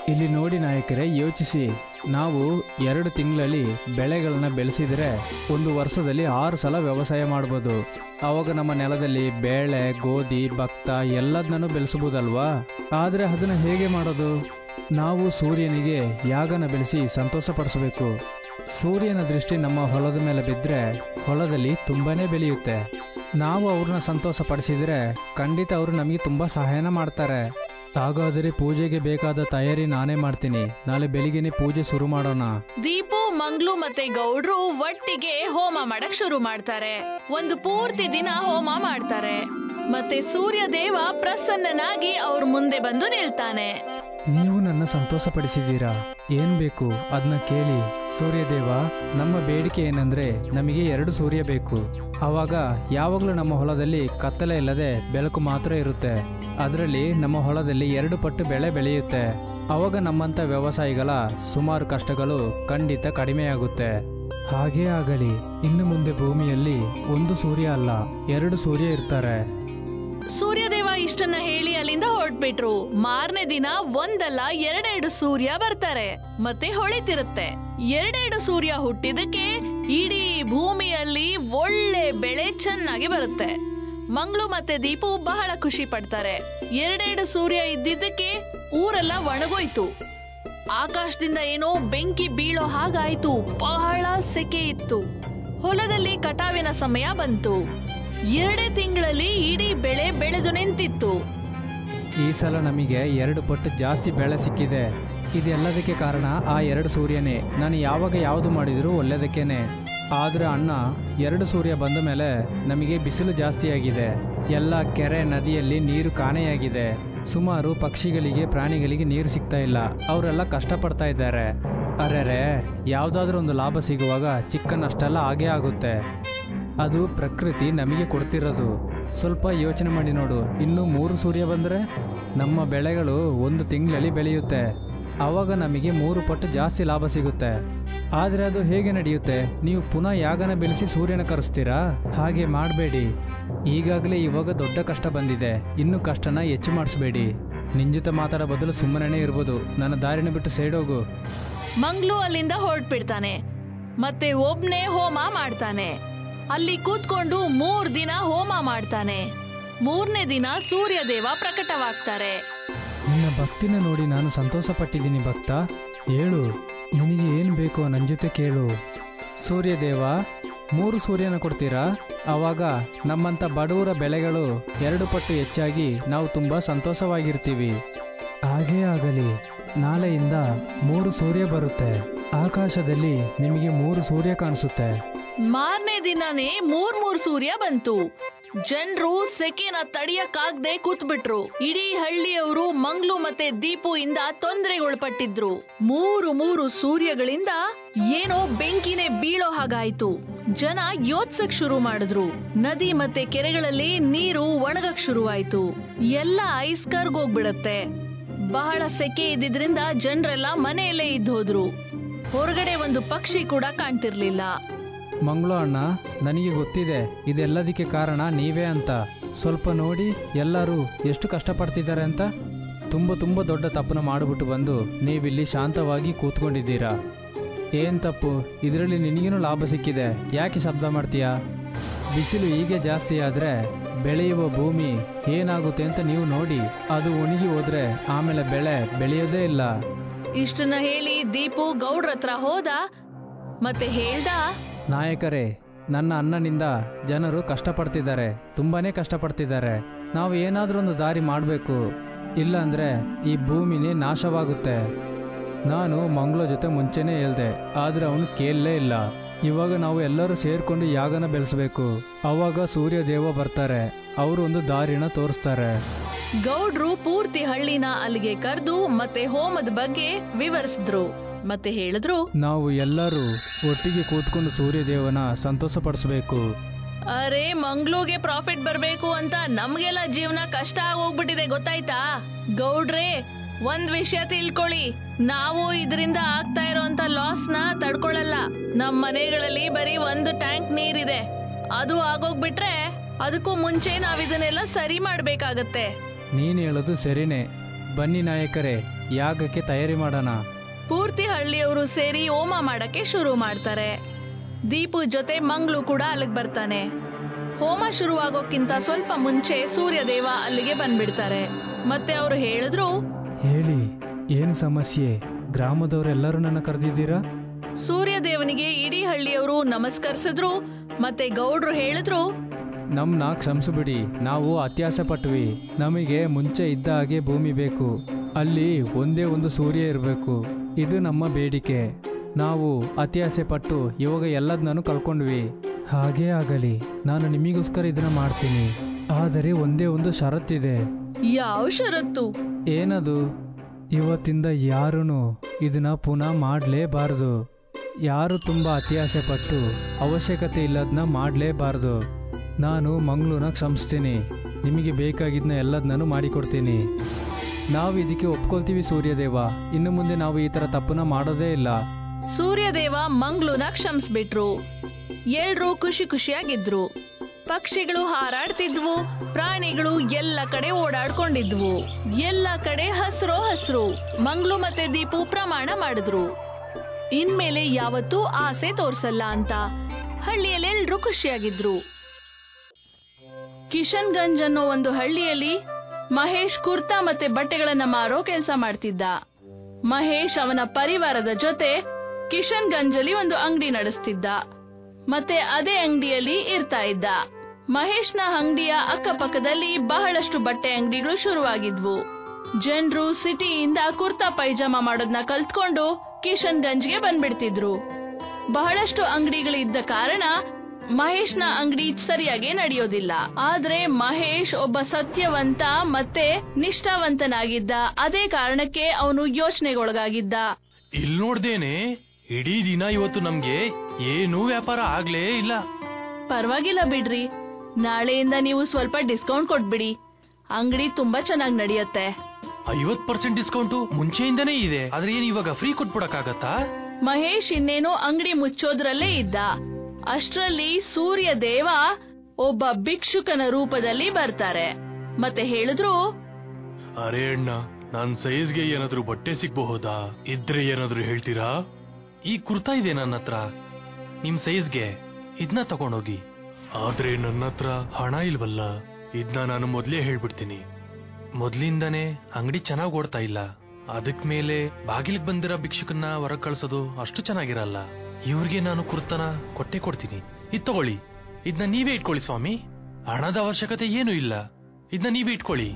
ಇಲ್ಲಿ ನೋಡಿ ನಾಯಕರೇ, ಯೋಚಿಸಿ. ನಾವು ಎರಡು ತಿಂಗಳಲ್ಲಿ ಬೆಳೆಗಳನ್ನ ಬೆಳೆಸಿದರೆ ಒಂದು ವರ್ಷದಲ್ಲಿ ಆರು ಸಲ ವ್ಯವಸಾಯ ಮಾಡ್ಬೋದು. ಆವಾಗ ನಮ್ಮ ನೆಲದಲ್ಲಿ ಬೇಳೆ, ಗೋಧಿ, ಭತ್ತ ಎಲ್ಲದನ್ನೂ ಬೆಳೆಸಬಹುದಲ್ವಾ? ಆದರೆ ಅದನ್ನು ಹೇಗೆ ಮಾಡೋದು? ನಾವು ಸೂರ್ಯನಿಗೆ ಯಾಗನ ಬೆಳೆಸಿ ಸಂತೋಷಪಡಿಸಬೇಕು. ಸೂರ್ಯನ ದೃಷ್ಟಿ ನಮ್ಮ ಹೊಲದ ಮೇಲೆ ಬಿದ್ದರೆ ಹೊಲದಲ್ಲಿ ತುಂಬಾನೇ ಬೆಳೆಯುತ್ತೆ. ನಾವು ಅವ್ರನ್ನ ಸಂತೋಷ ಪಡಿಸಿದರೆ ಖಂಡಿತ ಅವರು ನಮಗೆ ತುಂಬ ಸಹಾಯನ ಮಾಡ್ತಾರೆ. ಹಾಗಾದರೆ ಪೂಜೆಗೆ ಬೇಕಾದ ತಯಾರಿ ನಾನೇ ಮಾಡ್ತೀನಿ. ನಾಳೆ ಬೆಳಿಗ್ಗೆನೆ ಪೂಜೆ ಶುರು ಮಾಡೋಣ. ದೀಪು, ಮಂಗ್ಲು ಮತ್ತೆ ಗೌಡ್ರು ಒಟ್ಟಿಗೆ ಹೋಮ ಮಾಡಕ್ ಶುರು ಮಾಡ್ತಾರೆ. ಒಂದು ಪೂರ್ತಿ ದಿನ ಹೋಮ ಮಾಡ್ತಾರೆ. ಮತ್ತೆ ಸೂರ್ಯ ದೇವ ಪ್ರಸನ್ನನಾಗಿ ಅವ್ರ ಮುಂದೆ ಬಂದು ನಿಲ್ತಾನೆ. ನೀವು ನನ್ನ ಸಂತೋಷ ಪಡಿಸಿದ್ದೀರಾ, ಏನ್ ಬೇಕು ಅದನ್ನ ಕೇಳಿ. ಸೂರ್ಯದೇವ, ನಮ್ಮ ಬೇಡಿಕೆ ಏನಂದ್ರೆ ನಮಗೆ ಎರಡು ಸೂರ್ಯ ಬೇಕು. ಆವಾಗ ಯಾವಾಗಲೂ ನಮ್ಮ ಹೊಲದಲ್ಲಿ ಕತ್ತಲೆ ಇಲ್ಲದೆ ಬೆಳಕು ಮಾತ್ರ ಇರುತ್ತೆ. ಅದರಲ್ಲಿ ನಮ್ಮ ಹೊಲದಲ್ಲಿ ಎರಡು ಪಟ್ಟು ಬೆಳೆ ಬೆಳೆಯುತ್ತೆ. ಆವಾಗ ನಮ್ಮಂಥ ವ್ಯವಸಾಯಿಗಳ ಸುಮಾರು ಕಷ್ಟಗಳು ಖಂಡಿತ ಕಡಿಮೆಯಾಗುತ್ತೆ. ಹಾಗೇ ಆಗಲಿ. ಇನ್ನು ಮುಂದೆ ಭೂಮಿಯಲ್ಲಿ ಒಂದು ಸೂರ್ಯ ಅಲ್ಲ, ಎರಡು ಸೂರ್ಯ ಇರ್ತಾರೆ. ಸೂರ್ಯದೇವ ಇಷ್ಟನ್ನ ಹೇಳಿ ಅಲ್ಲಿಂದ ಹೊರಟ್ಬಿಟ್ರು. ಮಾರನೇ ದಿನ ಒಂದಲ್ಲ ಎರಡೆರಡು ಸೂರ್ಯ ಬರ್ತಾರೆ ಮತ್ತೆ ಹೊಳಿತಿರುತ್ತೆ. ಎರಡೆರಡು ಸೂರ್ಯ ಹುಟ್ಟಿದಕ್ಕೆ ಇಡೀ ಭೂಮಿಯಲ್ಲಿ ಒಳ್ಳೆ ಬೆಳೆ ಚೆನ್ನಾಗಿ ಬರುತ್ತೆ. ಮಂಗ್ಳು ಮತ್ತೆ ದೀಪು ಬಹಳ ಖುಷಿ ಪಡ್ತಾರೆ. ಎರಡೆರಡು ಸೂರ್ಯ ಇದ್ದಿದ್ದಕ್ಕೆ ಊರೆಲ್ಲ ಒಣಗೋಯ್ತು. ಆಕಾಶದಿಂದ ಏನೋ ಬೆಂಕಿ ಬೀಳೋ ಹಾಗಾಯ್ತು. ಬಹಳ ಸೆಕೆ ಇತ್ತು. ಹೊಲದಲ್ಲಿ ಕಟಾವಿನ ಸಮಯ ಬಂತು. ಎರಡೇ ತಿಂಗಳಲ್ಲಿ ಇಡೀ ಬೆಳೆ ಬೆಳೆದು ನಿಂತಿತ್ತು. ಈ ಸಲ ನಮಗೆ ಎರಡು ಪಟ್ಟು ಜಾಸ್ತಿ ಬೆಳೆ ಸಿಕ್ಕಿದೆ. ಇದೆಲ್ಲದಕ್ಕೆ ಕಾರಣ ಆ ಎರಡು ಸೂರ್ಯನೇ. ನಾನು ಯಾವಾಗ ಯಾವುದು ಮಾಡಿದರೂ ಒಳ್ಳೆಯದಕ್ಕೇನೆ. ಆದರೆ ಅಣ್ಣ, ಎರಡು ಸೂರ್ಯ ಬಂದ ಮೇಲೆ ನಮಗೆ ಬಿಸಿಲು ಜಾಸ್ತಿಯಾಗಿದೆ. ಎಲ್ಲ ಕೆರೆ, ನದಿಯಲ್ಲಿ ನೀರು ಕಾಣೆಯಾಗಿದೆ. ಸುಮಾರು ಪಕ್ಷಿಗಳಿಗೆ, ಪ್ರಾಣಿಗಳಿಗೆ ನೀರು ಸಿಗ್ತಾ ಇಲ್ಲ. ಅವರೆಲ್ಲ ಕಷ್ಟಪಡ್ತಾ ಇದ್ದಾರೆ. ಅರೆರೆ, ಯಾವುದಾದ್ರೂ ಒಂದು ಲಾಭ ಸಿಗುವಾಗ ಚಿಕ್ಕ ನಷ್ಟೆಲ್ಲ ಆಗೇ ಆಗುತ್ತೆ. ಅದು ಪ್ರಕೃತಿ ನಮಗೆ ಕೊಡ್ತಿರೋದು. ಸ್ವಲ್ಪ ಯೋಚನೆ ಮಾಡಿ ನೋಡು. ಇನ್ನು ಮೂರು ಸೂರ್ಯ ಬಂದರೆ ನಮ್ಮ ಬೆಳೆಗಳು ಒಂದು ತಿಂಗಳಲ್ಲಿ ಬೆಳೆಯುತ್ತೆ. ಆವಾಗ ನಮಗೆ ಮೂರು ಪಟ್ಟು ಜಾಸ್ತಿ ಲಾಭ ಸಿಗುತ್ತೆ. ಆದರೆ ಅದು ಹೇಗೆ ನಡೆಯುತ್ತೆ? ನೀವು ಪುನಃ ಯಾಗನ ಬೆಳೆಸಿ ಸೂರ್ಯನ ಕರೆಸ್ತೀರಾ? ಹಾಗೆ ಮಾಡಬೇಡಿ. ಈಗಾಗಲೇ ಇವಾಗ ದೊಡ್ಡ ಕಷ್ಟ ಬಂದಿದೆ. ಇನ್ನು ಕಷ್ಟನ ಹೆಚ್ಚು ಮಾಡಿಸ್ಬೇಡಿ. ನಿನ್ನ ಜೊತೆ ಮಾತಾಡೋ ಬದಲು ಸುಮ್ಮನೆ ಇರ್ಬೋದು. ನನ್ನ ದಾರಿನ ಬಿಟ್ಟು ಸೈಡ್ ಹೋಗು. ಮಂಗ್ಲು ಅಲ್ಲಿಂದ ಹೊರಟ್ಬಿಡ್ತಾನೆ. ಮತ್ತೆ ಒಬ್ನೇ ಹೋಮ ಮಾಡ್ತಾನೆ. ಅಲ್ಲಿ ಕೂತ್ಕೊಂಡು ಮೂರ್ ದಿನ ಹೋಮ ಮಾಡ್ತಾನೆ. ಮೂರನೇ ದಿನ ಸೂರ್ಯ ದೇವ ಪ್ರಕಟವಾಗ್ತಾರೆ. ನಿನ್ನ ಭಕ್ತಿನ ನೋಡಿ ನಾನು ಸಂತೋಷ ಪಟ್ಟಿದ್ದೀನಿ ಭಕ್ತ. ಹೇಳು, ನಿನಗೆ ಏನು ಬೇಕೋ ನನ್ನ ಜೊತೆ ಕೇಳು. ಸೂರ್ಯದೇವ, ಮೂರು ಸೂರ್ಯನ ಕೊಡ್ತೀರಾ? ಆವಾಗ ನಮ್ಮಂಥ ಬಡವರ ಬೆಳೆಗಳು ಎರಡು ಪಟ್ಟು ಹೆಚ್ಚಾಗಿ ನಾವು ತುಂಬ ಸಂತೋಷವಾಗಿರ್ತೀವಿ. ಹಾಗೇ ಆಗಲಿ. ನಾಳೆಯಿಂದ ಮೂರು ಸೂರ್ಯ ಬರುತ್ತೆ. ಆಕಾಶದಲ್ಲಿ ನಿಮಗೆ ಮೂರು ಸೂರ್ಯ ಕಾಣಿಸುತ್ತೆ. ಮಾರನೇ ದಿನನೇ ಮೂರ್ ಮೂರ್ ಸೂರ್ಯ ಬಂತು. ಜನರು ಸೆಕೆನ ತಡಿಯಕ್ಕಾಗದೆ ಕೂತ್ಬಿಟ್ರು. ಇಡೀ ಹಳ್ಳಿಯವರು ಮಂಗ್ಲು ಮತ್ತೆ ದೀಪು ಇಂದ ತೊಂದರೆಗೊಳಪಟ್ಟಿದ್ರು. ಮೂರು ಮೂರು ಸೂರ್ಯಗಳಿಂದ ಏನೋ ಬೆಂಕಿನೇ ಬೀಳೋ ಹಾಗಾಯ್ತು. ಜನ ಯೋಚ್ಸಕ್ ಶುರು ಮಾಡಿದ್ರು. ನದಿ ಮತ್ತೆ ಕೆರೆಗಳಲ್ಲಿ ನೀರು ಒಣಗಕ್ ಶುರುವಾಯ್ತು. ಎಲ್ಲ ಐಸ್ ಕರ್ಗೋಗ್ಬಿಡತ್ತೆ. ಬಹಳ ಸೆಕೆ ಇದ್ದಿದ್ರಿಂದ ಜನರೆಲ್ಲ ಮನೆಯಲ್ಲೇ ಇದ್ದೋದ್ರು. ಹೊರಗಡೆ ಒಂದು ಪಕ್ಷಿ ಕೂಡ ಕಾಣ್ತಿರ್ಲಿಲ್ಲ. ಮಂಗ್ಳು ಅಣ್ಣ, ನನಗೆ ಗೊತ್ತಿದೆ ಇದೆಲ್ಲದಕ್ಕೆ ಕಾರಣ ನೀವೇ ಅಂತ. ಸ್ವಲ್ಪ ನೋಡಿ ಎಲ್ಲರೂ ಎಷ್ಟು ಕಷ್ಟಪಡ್ತಿದ್ದಾರೆ ಅಂತ. ತುಂಬ ತುಂಬ ದೊಡ್ಡ ತಪ್ಪನ್ನು ಮಾಡಿಬಿಟ್ಟು ಬಂದು ನೀವಿಲ್ಲಿ ಶಾಂತವಾಗಿ ಕೂತ್ಕೊಂಡಿದ್ದೀರಾ. ಏನು ತಪ್ಪು? ಇದರಲ್ಲಿ ನಿನಗೇನು ಲಾಭ ಸಿಕ್ಕಿದೆ, ಯಾಕೆ ಶಬ್ದ ಮಾಡ್ತೀಯಾ? ಬಿಸಿಲು ಹೀಗೆ ಜಾಸ್ತಿ ಆದರೆ ಬೆಳೆಯುವ ಭೂಮಿ ಏನಾಗುತ್ತೆ ಅಂತ ನೀವು ನೋಡಿ. ಅದು ಒಣಗಿ ಹೋದ್ರೆ ಆಮೇಲೆ ಬೆಳೆ ಬೆಳೆಯೋದೇ ಇಲ್ಲ. ಇಷ್ಟನ್ನ ಹೇಳಿ ದೀಪು ಗೌಡ್ರ ಹತ್ರ ಹೋದ ಮತ್ತೆ ಹೇಳ್ದ, ನಾಯಕರೇ, ನನ್ನ ಅಣ್ಣನಿಂದ ಜನರು ಕಷ್ಟಪಡ್ತಿದ್ದಾರೆ, ತುಂಬಾನೇ ಕಷ್ಟಪಡ್ತಿದ್ದಾರೆ. ನಾವು ಏನಾದರೂ ಒಂದು ದಾರಿ ಮಾಡಬೇಕು, ಇಲ್ಲಾಂದರೆ ಈ ಭೂಮಿನೇ ನಾಶವಾಗುತ್ತೆ. ನಾನು ಮಂಗ್ಳ ಜೊತೆ ಮುಂಚೆನೇ ಹೇಳ್ದೆ, ಆದರೆ ಅವನು ಕೇಳಲೇ ಇಲ್ಲ. ಇವಾಗ ನಾವು ಎಲ್ಲರೂ ಸೇರ್ಕೊಂಡು ಯಾಗನ ಬೆಳೆಸಬೇಕು. ಅವಾಗ ಸೂರ್ಯ ದೇವ ಬರ್ತಾರೆ, ಅವರು ಒಂದು ದಾರಿನ ತೋರಿಸ್ತಾರೆ. ಗೌಡ್ರು ಪೂರ್ತಿ ಹಳ್ಳಿನ ಅಲ್ಲಿಗೆ ಕರೆದು ಮತ್ತೆ ಹೋಮದ ಬಗ್ಗೆ ವಿವರಿಸಿದ್ರು. ಮತ್ತೆ ಹೇಳಿದ್ರು, ನಾವು ಎಲ್ಲರೂ ಒಟ್ಟಿಗೆ ಕೂತ್ಕೊಂಡು ಸೂರ್ಯ ದೇವನ ಸಂತೋಷ ಪಡಿಸಬೇಕು. ಅರೆ, ಮಂಗ್ಳೂಗೆ ಪ್ರಾಫಿಟ್ ಬರ್ಬೇಕು ಅಂತ ನಮ್ಗೆಲ್ಲ ಜೀವನ ಕಷ್ಟ ಆಗೋಗ್ಬಿಟ್ಟಿದೆ, ಗೊತ್ತಾಯ್ತಾ? ಗೌಡ್ರೆ, ಒಂದ್ ವಿಷಯ ತಿಳ್ಕೊಳ್ಳಿ, ನಾವು ಇದರಿಂದ ಆಗ್ತಾ ಇರೋಂತ ಲಾಸ್ ನ ತಡ್ಕೊಳಲ್ಲ. ನಮ್ ಮನೆಗಳಲ್ಲಿ ಬರೀ ಒಂದು ಟ್ಯಾಂಕ್ ನೀರಿದೆ, ಅದು ಆಗೋಗ್ಬಿಟ್ರೆ ಅದಕ್ಕೂ ಮುಂಚೆ ನಾವ್ ಇದನ್ನೆಲ್ಲ ಸರಿ ಮಾಡ್ಬೇಕಾಗತ್ತೆ. ನೀನ್ ಹೇಳೋದು ಸರಿನೇ. ಬನ್ನಿ ನಾಯಕರೇ, ಯಾಗಕ್ಕೆ ತಯಾರಿ ಮಾಡೋಣ. ಪೂರ್ತಿ ಹಳ್ಳಿಯವರು ಸೇರಿ ಹೋಮ ಮಾಡಕ್ಕೆ ಶುರು ಮಾಡ್ತಾರೆ. ದೀಪು ಜೊತೆ ಮಂಗ್ಳು ಕೂಡ ಅಲ್ಲಿಗೆ ಬರ್ತಾನೆ. ಹೋಮ ಶುರುವಾಗೋಕ್ಕಿಂತ ಸ್ವಲ್ಪ ಮುಂಚೆ ಸೂರ್ಯದೇವ ಅಲ್ಲಿಗೆ ಬಂದ್ಬಿಡ್ತಾರೆ. ಮತ್ತೆ ಅವರು ಹೇಳಿದ್ರು, ಹೇಳಿ ಏನು ಸಮಸ್ಯೆ? ಗ್ರಾಮದವರೆಲ್ಲರೂ ನನ್ನ ಕರೆದಿದ್ದೀರಾ? ಸೂರ್ಯದೇವನಿಗೆ ಇಡೀ ಹಳ್ಳಿಯವರು ನಮಸ್ಕರಿಸಿದ್ರು. ಮತ್ತೆ ಗೌಡ್ರು ಹೇಳಿದ್ರು, ನಮ್ಮನ್ನ ಕ್ಷಮಿಸಿಬಿಡಿ, ನಾವು ಅತ್ಯಾಸೆ ಪಟ್ವಿ. ನಮಗೆ ಮುಂಚೆ ಇದ್ದ ಹಾಗೆ ಭೂಮಿ ಬೇಕು, ಅಲ್ಲಿ ಒಂದೇ ಒಂದು ಸೂರ್ಯ ಇರಬೇಕು. ಇದು ನಮ್ಮ ಬೇಡಿಕೆ. ನಾವು ಅತ್ಯಾಸೆ ಪಟ್ಟು ಇವಾಗ ಎಲ್ಲದನ್ನೂ ಕಳ್ಕೊಂಡ್ವಿ. ಹಾಗೇ ಆಗಲಿ, ನಾನು ನಿಮಗೋಸ್ಕರ ಇದನ್ನ ಮಾಡ್ತೀನಿ. ಆದರೆ ಒಂದೇ ಒಂದು ಷರತ್ತಿದೆ. ಯಾವ ಷರತ್ತು? ಏನದು? ಇವತ್ತಿಂದ ಯಾರೂ ಇದನ್ನ ಪುನಃ ಮಾಡಲೇಬಾರ್ದು. ಯಾರು ತುಂಬ ಅತ್ಯಾಸೆ ಪಟ್ಟು ಅವಶ್ಯಕತೆ ಇಲ್ಲದನ್ನ ಮಾಡಲೇಬಾರ್ದು. ನಾನು ಮಂಗಳೂರನ್ನ ಕ್ಷಮಿಸ್ತೀನಿ, ನಿಮಗೆ ಬೇಕಾಗಿದ್ದನ್ನ ಎಲ್ಲದನ್ನೂ ಮಾಡಿಕೊಡ್ತೀನಿ. ನಾವು ಇದಕ್ಕೆ ಒಪ್ಕೊಳ್ತೀವಿ ಸೂರ್ಯದೇವ. ಇನ್ನು ಮುಂದೆ ನಾವು ಈ ಥರ ತಪ್ಪನ್ನ ಮಾಡೋದೇ ಇಲ್ಲ. ಸೂರ್ಯದೇವ ಮಂಗ್ಳೂನ ಕ್ಷಮಿಸ್ಬಿಟ್ರು. ಎಲ್ರೂ ಖುಷಿ ಖುಷಿಯಾಗಿದ್ರು. ಪಕ್ಷಿಗಳು ಹಾರಾಡ್ತಿದ್ವು, ಪ್ರಾಣಿಗಳು ಎಲ್ಲ ಕಡೆ ಓಡಾಡ್ಕೊಂಡಿದ್ವು. ಎಲ್ಲ ಕಡೆ ಹಸ್ರೋ ಹಸ್ರು. ಮಂಗ್ಳು ಮತ್ತೆ ದೀಪು ಪ್ರಮಾಣ ಮಾಡಿದ್ರು, ಇನ್ಮೇಲೆ ಯಾವತ್ತೂ ಆಸೆ ತೋರ್ಸಲ್ಲ ಅಂತ. ಹಳ್ಳಿಯಲ್ಲಿ ಎಲ್ರೂ ಖುಷಿಯಾಗಿದ್ರು. ಕಿಶನ್ಗಂಜ್ ಅನ್ನೋ ಒಂದು ಹಳ್ಳಿಯಲ್ಲಿ ಮಹೇಶ್ ಕುರ್ತಾ ಮತ್ತೆ ಬಟ್ಟೆಗಳನ್ನ ಮಾರೋ ಕೆಲಸ ಮಾಡ್ತಿದ್ದ. ಮಹೇಶ್ ಅವನ ಪರಿವಾರದ ಜೊತೆ ಕಿಶನ್ಗಂಜ್ ಅಲ್ಲಿ ಒಂದು ಅಂಗಡಿ ನಡೆಸ್ತಿದ್ದ. ಮತ್ತೆ ಅದೇ ಅಂಗಡಿಯಲ್ಲಿ ಇರ್ತಾ ಇದ್ದ. ಮಹೇಶ್ನ ಅಂಗಡಿಯ ಅಕ್ಕಪಕ್ಕದಲ್ಲಿ ಬಹಳಷ್ಟು ಬಟ್ಟೆ ಅಂಗಡಿಗಳು ಶುರುವಾಗಿದ್ವು. ಜನರು ಸಿಟಿಯಿಂದ ಕುರ್ತಾ ಪೈಜಾಮ ಮಾಡೋದನ್ನ ಕಲ್ತ್ಕೊಂಡು ಕಿಶನ್ಗಂಜ್ಗೆ ಬಂದ್ಬಿಡ್ತಿದ್ರು. ಬಹಳಷ್ಟು ಅಂಗಡಿಗಳಿದ್ದ ಕಾರಣ ಮಹೇಶ್ನ ಅಂಗಡಿ ಸರಿಯಾಗಿ ನಡೆಯೋದಿಲ್ಲ. ಆದ್ರೆ ಮಹೇಶ್ ಒಬ್ಬ ಸತ್ಯವಂತ ಮತ್ತೆ ನಿಷ್ಠಾವಂತನಾಗಿದ್ದ. ಅದೇ ಕಾರಣಕ್ಕೆ ಅವನು ಯೋಚನೆಗೊಳಗಾಗಿದ್ದ. ಇಲ್ ನೋಡ್ದೇನೆ, ಇಡೀ ದಿನ ಇವತ್ತು ನಮ್ಗೆ ಏನೂ ವ್ಯಾಪಾರ ಆಗ್ಲೇ ಇಲ್ಲ. ಪರವಾಗಿಲ್ಲ ಬಿಡ್ರಿ, ನಾಳೆಯಿಂದ ನೀವು ಸ್ವಲ್ಪ ಡಿಸ್ಕೌಂಟ್ ಕೊಟ್ಬಿಡಿ, ಅಂಗಡಿ ತುಂಬಾ ಚೆನ್ನಾಗಿ ನಡೆಯುತ್ತೆ. ಐವತ್ ಪರ್ಸೆಂಟ್ ಡಿಸ್ಕೌಂಟ್ ಮುಂಚೆಯಿಂದನೇ ಇದೆ, ಆದ್ರೆ ಏನ್ ಇವಾಗ ಫ್ರೀ ಕೊಟ್ಬಿಡಕ್ಕಾಗತ್ತಾ? ಮಹೇಶ್ ಇನ್ನೇನು ಅಂಗಡಿ ಮುಚ್ಚೋದ್ರಲ್ಲೇ ಇದ್ದ. ಅಷ್ಟ್ರಲ್ಲಿ ಸೂರ್ಯ ದೇವ ಒಬ್ಬ ಭಿಕ್ಷುಕನ ರೂಪದಲ್ಲಿ ಬರ್ತಾರೆ. ಮತ್ತೆ ಹೇಳಿದ್ರು, ಅರೆ ಅಣ್ಣ, ನಾನ್ ಸೈಜ್ಗೆ ಏನಾದ್ರು ಬಟ್ಟೆ ಸಿಗ್ಬಹುದಾ? ಇದ್ರೆ ಏನಾದ್ರು ಹೇಳ್ತೀರಾ? ಈ ಕುರ್ತಾ ಇದೆ ನನ್ನ ಹತ್ರ, ನಿಮ್ ಸೈಜ್ಗೆ ಇದನ್ನ ತಗೊಂಡೋಗಿ. ಆದ್ರೆ ನನ್ನ ಹತ್ರ ಹಣ ಇಲ್ವಲ್ಲ. ಇದನ್ನ ನಾನು ಮೊದ್ಲೇ ಹೇಳ್ಬಿಡ್ತೀನಿ, ಮೊದ್ಲಿಂದಾನೇ ಅಂಗಡಿ ಚೆನ್ನಾಗ್ ಓಡ್ತಾ ಇಲ್ಲ. ಅದಕ್ ಮೇಲೆ ಬಾಗಿಲಿಗೆ ಬಂದಿರೋ ಭಿಕ್ಷುಕನ್ನ ಹೊರಗ್ ಕಳ್ಸೋದು ಅಷ್ಟು ಚೆನ್ನಾಗಿರಲ್ಲ. ಇವ್ರಿಗೆ ನಾನು ಕುರ್ತನ ಕೊಟ್ಟೆ ಕೊಡ್ತೀನಿ. ಇದ್ ತಗೊಳ್ಳಿ, ಇದನ್ನ ನೀವೇ ಇಟ್ಕೊಳ್ಳಿ ಸ್ವಾಮಿ, ಹಣದ ಅವಶ್ಯಕತೆ ಏನು ಇಲ್ಲ, ಇದನ್ನ ನೀವೇ ಇಟ್ಕೊಳ್ಳಿ.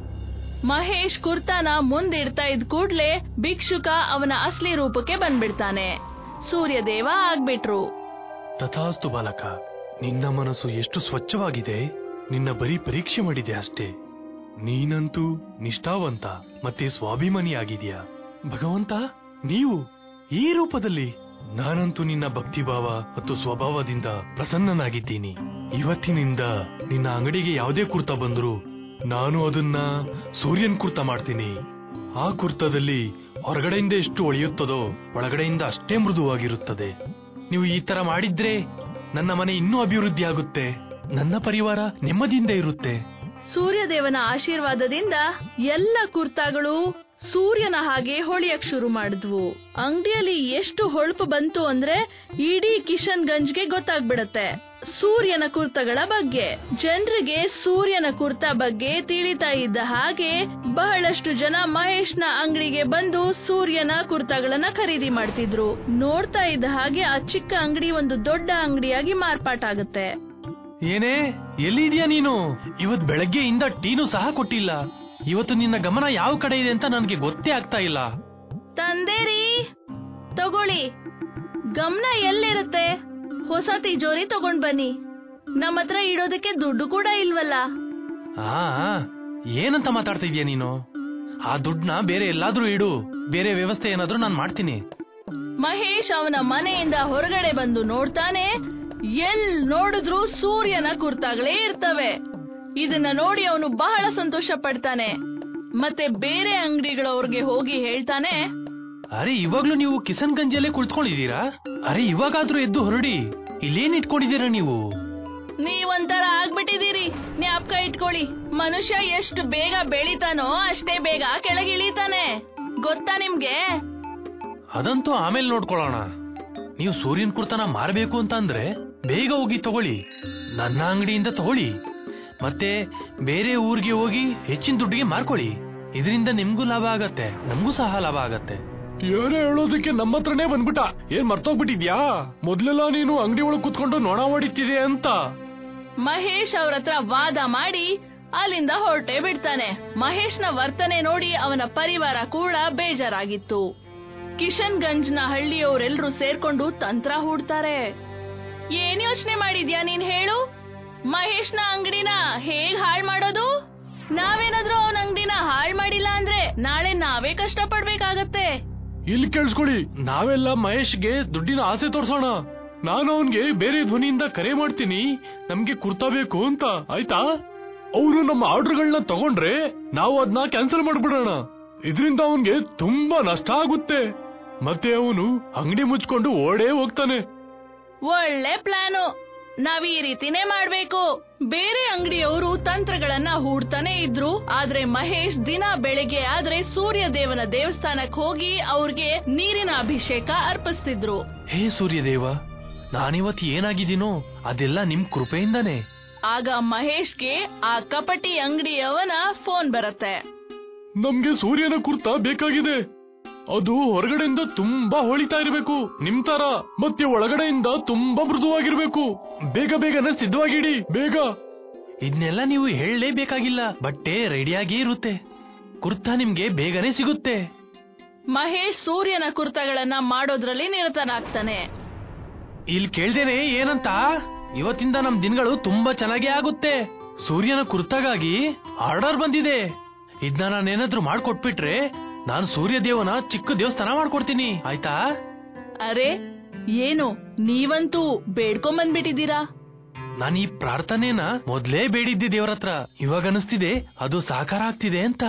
ಮಹೇಶ್ ಕುರ್ತಾನ ಮುಂದಿಡ್ತಾ ಇದ್ ಕೂಡ್ಲೆ ಭಿಕ್ಷುಕ ಅವನ ಅಸ್ಲಿ ರೂಪಕ್ಕೆ ಬಂದ್ಬಿಡ್ತಾನೆ. ಸೂರ್ಯದೇವ ಆಗ್ಬಿಟ್ರು. ತಥಾಸ್ತು ಬಾಲಕ, ನಿನ್ನ ಮನಸ್ಸು ಎಷ್ಟು ಸ್ವಚ್ಛವಾಗಿದೆ, ನಿನ್ನ ಬರೀ ಪರೀಕ್ಷೆ ಮಾಡಿದೆ ಅಷ್ಟೇ. ನೀನಂತೂ ನಿಷ್ಠಾವಂತ ಮತ್ತೆ ಸ್ವಾಭಿಮಾನಿಯಾಗಿದ್ಯಾ. ಭಗವಂತ, ನೀವು ಈ ರೂಪದಲ್ಲಿ, ನಾನಂತೂ ನಿನ್ನ ಭಕ್ತಿಭಾವ ಮತ್ತು ಸ್ವಭಾವದಿಂದ ಪ್ರಸನ್ನನಾಗಿದ್ದೀನಿ. ಇವತ್ತಿನಿಂದ ನಿನ್ನ ಅಂಗಡಿಗೆ ಯಾವುದೇ ಕುರ್ತಾ ಬಂದ್ರು ನಾನು ಅದನ್ನ ಸೂರ್ಯನ್ ಕುರ್ತಾ ಮಾಡ್ತೀನಿ. ಆ ಕುರ್ತದಲ್ಲಿ ಹೊರಗಡೆಯಿಂದ ಎಷ್ಟು ಒಳೆಯುತ್ತದೋ ಒಳಗಡೆಯಿಂದ ಅಷ್ಟೇ ಮೃದುವಾಗಿರುತ್ತದೆ. ನೀವು ಈ ತರ ಮಾಡಿದ್ರೆ ನನ್ನ ಮನೆ ಇನ್ನೂ ಅಭಿವೃದ್ಧಿ ಆಗುತ್ತೆ, ನನ್ನ ಪರಿವಾರ ನೆಮ್ಮದಿಯಿಂದ ಇರುತ್ತೆ. ಸೂರ್ಯದೇವನ ಆಶೀರ್ವಾದದಿಂದ ಎಲ್ಲ ಕುರ್ತಾಗಳು ಸೂರ್ಯನ ಹಾಗೆ ಹೊಳೆಯಕ್ ಶುರು ಮಾಡಿದ್ವು. ಅಂಗಡಿಯಲ್ಲಿ ಎಷ್ಟು ಹೊಳಪು ಬಂತು ಅಂದ್ರೆ ಇಡೀ ಕಿಶನ್ಗಂಜ್ಗೆ ಗೊತ್ತಾಗ್ಬಿಡತ್ತೆ ಸೂರ್ಯನ ಕುರ್ತಗಳ ಬಗ್ಗೆ. ಜನರಿಗೆ ಸೂರ್ಯನ ಕುರ್ತಾ ಬಗ್ಗೆ ತಿಳಿತಾ ಇದ್ದ ಹಾಗೆ ಬಹಳಷ್ಟು ಜನ ಮಹೇಶ್ನ ಅಂಗಡಿಗೆ ಬಂದು ಸೂರ್ಯನ ಕುರ್ತಾಗಳನ್ನ ಖರೀದಿ ಮಾಡ್ತಿದ್ರು. ನೋಡ್ತಾ ಇದ್ದ ಹಾಗೆ ಆ ಚಿಕ್ಕ ಅಂಗಡಿ ಒಂದು ದೊಡ್ಡ ಅಂಗಡಿಯಾಗಿ ಮಾರ್ಪಾಟಾಗತ್ತೆ. ಏನೇ, ಎಲ್ಲಿದ್ಯಾ ನೀನು? ಇವತ್ ಬೆಳಗ್ಗೆಯಿಂದ ಟೀನು ಸಹ ಕೊಟ್ಟಿಲ್ಲ. ಇವತ್ತು ನಿನ್ನ ಗಮನ ಯಾವ ಕಡೆ ಇದೆ ಅಂತ ನನ್ಗೆ ಗೊತ್ತೇ ಆಗ್ತಾ ಇಲ್ಲ. ತಂದೇರಿ, ತಗೊಳ್ಳಿ. ಗಮನ ಎಲ್ಲಿರುತ್ತೆ? ಹೊಸ ತಿಜೋರಿ ತಗೊಂಡ್ ಬನ್ನಿ. ನಮ್ಮ ಹತ್ರ ಇಡೋದಕ್ಕೆ ದುಡ್ಡು ಕೂಡ ಇಲ್ವಲ್ಲ. ಆ ಏನಂತ ಮಾತಾಡ್ತಾ ಇದೀಯ ನೀನು? ಆ ದುಡ್ಡನ್ನ ಬೇರೆ ಎಲ್ಲಾದ್ರೂ ಇಡು, ಬೇರೆ ವ್ಯವಸ್ಥೆ ಏನಾದ್ರೂ ನಾನ್ ಮಾಡ್ತೀನಿ. ಮಹೇಶ್ ಅವನ ಮನೆಯಿಂದ ಹೊರಗಡೆ ಬಂದು ನೋಡ್ತಾನೆ, ಎಲ್ ನೋಡಿದ್ರು ಸೂರ್ಯನ ಕುರ್ತಾಗಳೇ ಇರ್ತವೆ. ಇದನ್ನ ನೋಡಿ ಅವನು ಬಹಳ ಸಂತೋಷ ಪಡ್ತಾನೆ. ಮತ್ತೆ ಬೇರೆ ಅಂಗಡಿಗಳವ್ರಿಗೆ ಹೋಗಿ ಹೇಳ್ತಾನೆ, ಅರೆ ಇವಾಗ್ಲೂ ನೀವು ಕಿಶನ್ಗಂಜಲ್ಲೇ ಕುಳಿತುಕೊಂಡಿದ್ದೀರಾ? ಅರೆ ಇವಾಗಾದ್ರೂ ಎದ್ದು ಹೊರಡಿ, ಇಲ್ಲೇನ್ ಇಟ್ಕೊಂಡಿದ್ದೀರಾ ನೀವು? ನೀವೊಂಥರ ಆಗ್ಬಿಟ್ಟಿದ್ದೀರಿ. ಜ್ಞಾಪಕ ಇಟ್ಕೊಳ್ಳಿ, ಮನುಷ್ಯ ಎಷ್ಟು ಬೇಗ ಬೆಳಿತಾನೋ ಅಷ್ಟೇ ಬೇಗ ಕೆಳಗಿಳಿತಾನೆ. ಗೊತ್ತಾ ನಿಮ್ಗೆ? ಅದಂತೂ ಆಮೇಲೆ ನೋಡ್ಕೊಳ್ಳೋಣ. ನೀವು ಸೂರ್ಯನ ಕುರ್ತನ ಮಾರಬೇಕು ಅಂತ ಅಂದ್ರೆ ಬೇಗ ಹೋಗಿ ತಗೊಳ್ಳಿ, ನನ್ನ ಅಂಗಡಿಯಿಂದ ತಗೊಳ್ಳಿ. ಮತ್ತೆ ಬೇರೆ ಊರಿಗೆ ಹೋಗಿ ಹೆಚ್ಚಿನ ದುಡ್ಡಿಗೆ ಮಾರ್ಕೊಳ್ಳಿ. ಇದರಿಂದ ನಿಮ್ಗೂ ಲಾಭ ಆಗತ್ತೆ, ನಮಗೂ ಸಹ ಲಾಭ ಆಗತ್ತೆ. ಏನೇ ಹೇಳೋದಕ್ಕೆ ನಮ್ಮ ಹತ್ರನೇ ಬಂದ್ಬಿಟ್ಟ. ಏನ್ ಮರ್ತೋಗ್ಬಿಟ್ಟಿದ್ಯಾ? ಮೊದ್ಲೆಲ್ಲ ನೀನು ಅಂಗಡಿ ಒಳಗ್ ಕುತ್ಕೊಂಡು ನೊಣ ಹೊಡಿತಿದೆ ಅಂತ. ಮಹೇಶ್ ಅವ್ರ ಹತ್ರ ವಾದ ಮಾಡಿ ಅಲ್ಲಿಂದ ಹೊರಟೆ ಬಿಡ್ತಾನೆ. ಮಹೇಶ್ನ ವರ್ತನೆ ನೋಡಿ ಅವನ ಪರಿವಾರ ಕೂಡ ಬೇಜಾರಾಗಿತ್ತು. ಕಿಶನ್ ಗಂಜ್ನ ಹಳ್ಳಿಯವರೆಲ್ಲರೂ ಸೇರ್ಕೊಂಡು ತಂತ್ರ ಹೂಡ್ತಾರೆ. ಏನ್ ಯೋಚನೆ ಮಾಡಿದ್ಯಾ ನೀನ್ ಹೇಳು? ಮಹೇಶ್ನ ಅಂಗಡಿನ ಹೇಗ್ ಹಾಳ್ ಮಾಡೋದು? ನಾವೇನಾದ್ರೂ ಅವನ ಅಂಗಡಿನ ಹಾಳ್ ಮಾಡಿಲ್ಲ ಅಂದ್ರೆ ನಾಳೆ ನಾವೇ ಕಷ್ಟ ಪಡ್ಬೇಕಾಗತ್ತೆ. ಇಲ್ಲಿ ಕೇಳಿಸ್ಕೊಳ್ಳಿ, ನಾವೆಲ್ಲ ಮಹೇಶ್ಗೆ ದುಡ್ಡಿನ ಆಸೆ ತೋರ್ಸೋಣ. ನಾನು ಅವನ್ಗೆ ಬೇರೆ ಧ್ವನಿಯಿಂದ ಕರೆ ಮಾಡ್ತೀನಿ, ನಮ್ಗೆ ಕುರ್ತಾ ಬೇಕು ಅಂತ, ಆಯ್ತಾ? ಅವನು ನಮ್ಮ ಆರ್ಡರ್ಗಳನ್ನ ತಗೊಂಡ್ರೆ ನಾವು ಅದನ್ನ ಕ್ಯಾನ್ಸಲ್ ಮಾಡ್ಬಿಡೋಣ. ಇದರಿಂದ ಅವನ್ಗೆ ತುಂಬಾ ನಷ್ಟ ಆಗುತ್ತೆ. ಮತ್ತೆ ಅವನು ಅಂಗಡಿ ಮುಚ್ಕೊಂಡು ಓಡೇ ಹೋಗ್ತಾನೆ. ಒಳ್ಳೆ ಪ್ಲಾನು. ನಾವ್ ಈ ರೀತಿನೇ ಮಾಡ್ಬೇಕು. ಬೇರೆ ಅಂಗಡಿಯವರು ತಂತ್ರಗಳನ್ನ ಹೂಡ್ತಾನೆ ಇದ್ರು. ಆದ್ರೆ ಮಹೇಶ್ ದಿನ ಬೆಳಿಗ್ಗೆ ಆದ್ರೆ ಸೂರ್ಯ ದೇವನ ದೇವಸ್ಥಾನಕ್ ಹೋಗಿ ಅವ್ರಿಗೆ ನೀರಿನ ಅಭಿಷೇಕ ಅರ್ಪಿಸ್ತಿದ್ರು. ಹೇ ಸೂರ್ಯದೇವ, ನಾನಿವತ್ತು ಏನಾಗಿದ್ದೀನೋ ಅದೆಲ್ಲ ನಿಮ್ ಕೃಪೆಯಿಂದಾನೆ. ಆಗ ಮಹೇಶ್ಗೆ ಆ ಕಪಟಿ ಅಂಗಡಿಯವನ ಫೋನ್ ಬರುತ್ತೆ. ನಮ್ಗೆ ಸೂರ್ಯನ ಕುರ್ತಾ ಬೇಕಾಗಿದೆ. ಅದು ಹೊರಗಡೆಯಿಂದ ತುಂಬಾ ಹೊಳಿತಾ ಇರಬೇಕು ನಿಮ್ ತರ, ಮತ್ತೆ ಒಳಗಡೆಯಿಂದ ತುಂಬಾ ಮೃದುವಾಗಿರ್ಬೇಕು. ಬೇಗ ಬೇಗನೆ ಸಿದ್ಧವಾಗಿಡಿ, ಬೇಗ. ಇದನ್ನೆಲ್ಲ ನೀವು ಹೇಳಲೇಬೇಕಾಗಿಲ್ಲ, ಬಟ್ಟೆ ರೆಡಿಯಾಗಿ ಇರುತ್ತೆ. ಕುರ್ತಾ ನಿಮ್ಗೆ ಬೇಗನೆ ಸಿಗುತ್ತೆ. ಮಹೇಶ್ ಸೂರ್ಯನ ಕುರ್ತಗಳನ್ನ ಮಾಡೋದ್ರಲ್ಲಿ ನಿರತನಾಗ್ತಾನೆ. ಇಲ್ಲಿ ಕೇಳ್ದೇನೆ ಏನಂತ? ಇವತ್ತಿಂದ ನಮ್ ದಿನಗಳು ತುಂಬಾ ಚೆನ್ನಾಗೇ ಆಗುತ್ತೆ. ಸೂರ್ಯನ ಕುರ್ತಾಗಾಗಿ ಆರ್ಡರ್ ಬಂದಿದೆ. ಇದನ್ನ ನಾನೇನಾದ್ರೂ ಮಾಡ್ಕೊಟ್ಬಿಟ್ರೆ ನಾನು ಸೂರ್ಯ ದೇವನ ಚಿಕ್ಕ ದೇವಸ್ಥಾನ ಮಾಡ್ಕೊಡ್ತೀನಿ, ಆಯ್ತಾ? ಅರೆ ಏನು, ನೀವಂತೂ ಬೇಡ್ಕೊಂಬಂದ್ಬಿಟ್ಟಿದ್ದೀರಾ. ನಾನು ಈ ಪ್ರಾರ್ಥನೆನ ಮೊದ್ಲೇ ಬೇಡಿದ್ದೆ ದೇವರ ಹತ್ರ. ಇವಾಗ ಅನಿಸ್ತಿದೆ ಅದು ಸಾಕಾರ ಆಗ್ತಿದೆ ಅಂತ.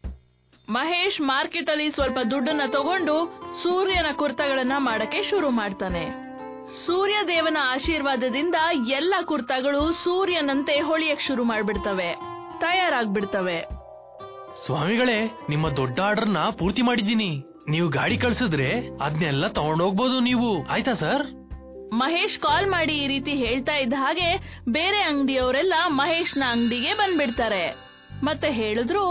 ಮಹೇಶ್ ಮಾರ್ಕೆಟ್ ಅಲ್ಲಿ ಸ್ವಲ್ಪ ದುಡ್ಡನ್ನ ತಗೊಂಡು ಸೂರ್ಯನ ಕುರ್ತಗಳನ್ನ ಮಾಡಕ್ಕೆ ಶುರು ಮಾಡ್ತಾನೆ. ಸೂರ್ಯ ದೇವನ ಆಶೀರ್ವಾದದಿಂದ ಎಲ್ಲ ಕುರ್ತಗಳು ಸೂರ್ಯನಂತೆ ಹೊಳಿಯಕ್ ಶುರು ಮಾಡ್ಬಿಡ್ತವೆ, ತಯಾರಾಗ್ಬಿಡ್ತವೆ. ಸ್ವಾಮಿಗಳೇ, ನಿಮ್ಮ ದೊಡ್ಡ ಆರ್ಡರ್ನ ಪೂರ್ತಿ ಮಾಡಿದ್ದೀನಿ. ನೀವು ಗಾಡಿ ಕಳ್ಸಿದ್ರೆ ಅದನ್ನೆಲ್ಲ ತಗೊಂಡೋಗ್ಬೋದು ನೀವು, ಆಯ್ತಾ ಸರ್? ಮಹೇಶ್ ಕಾಲ್ ಮಾಡಿ ಈ ರೀತಿ ಹೇಳ್ತಾ ಇದ್ದ ಹಾಗೆ ಬೇರೆ ಅಂಗಡಿಯವರೆಲ್ಲ ಮಹೇಶ್ನ ಅಂಗಡಿಗೆ ಬಂದ್ಬಿಡ್ತಾರೆ. ಮತ್ತೆ ಹೇಳಿದ್ರು,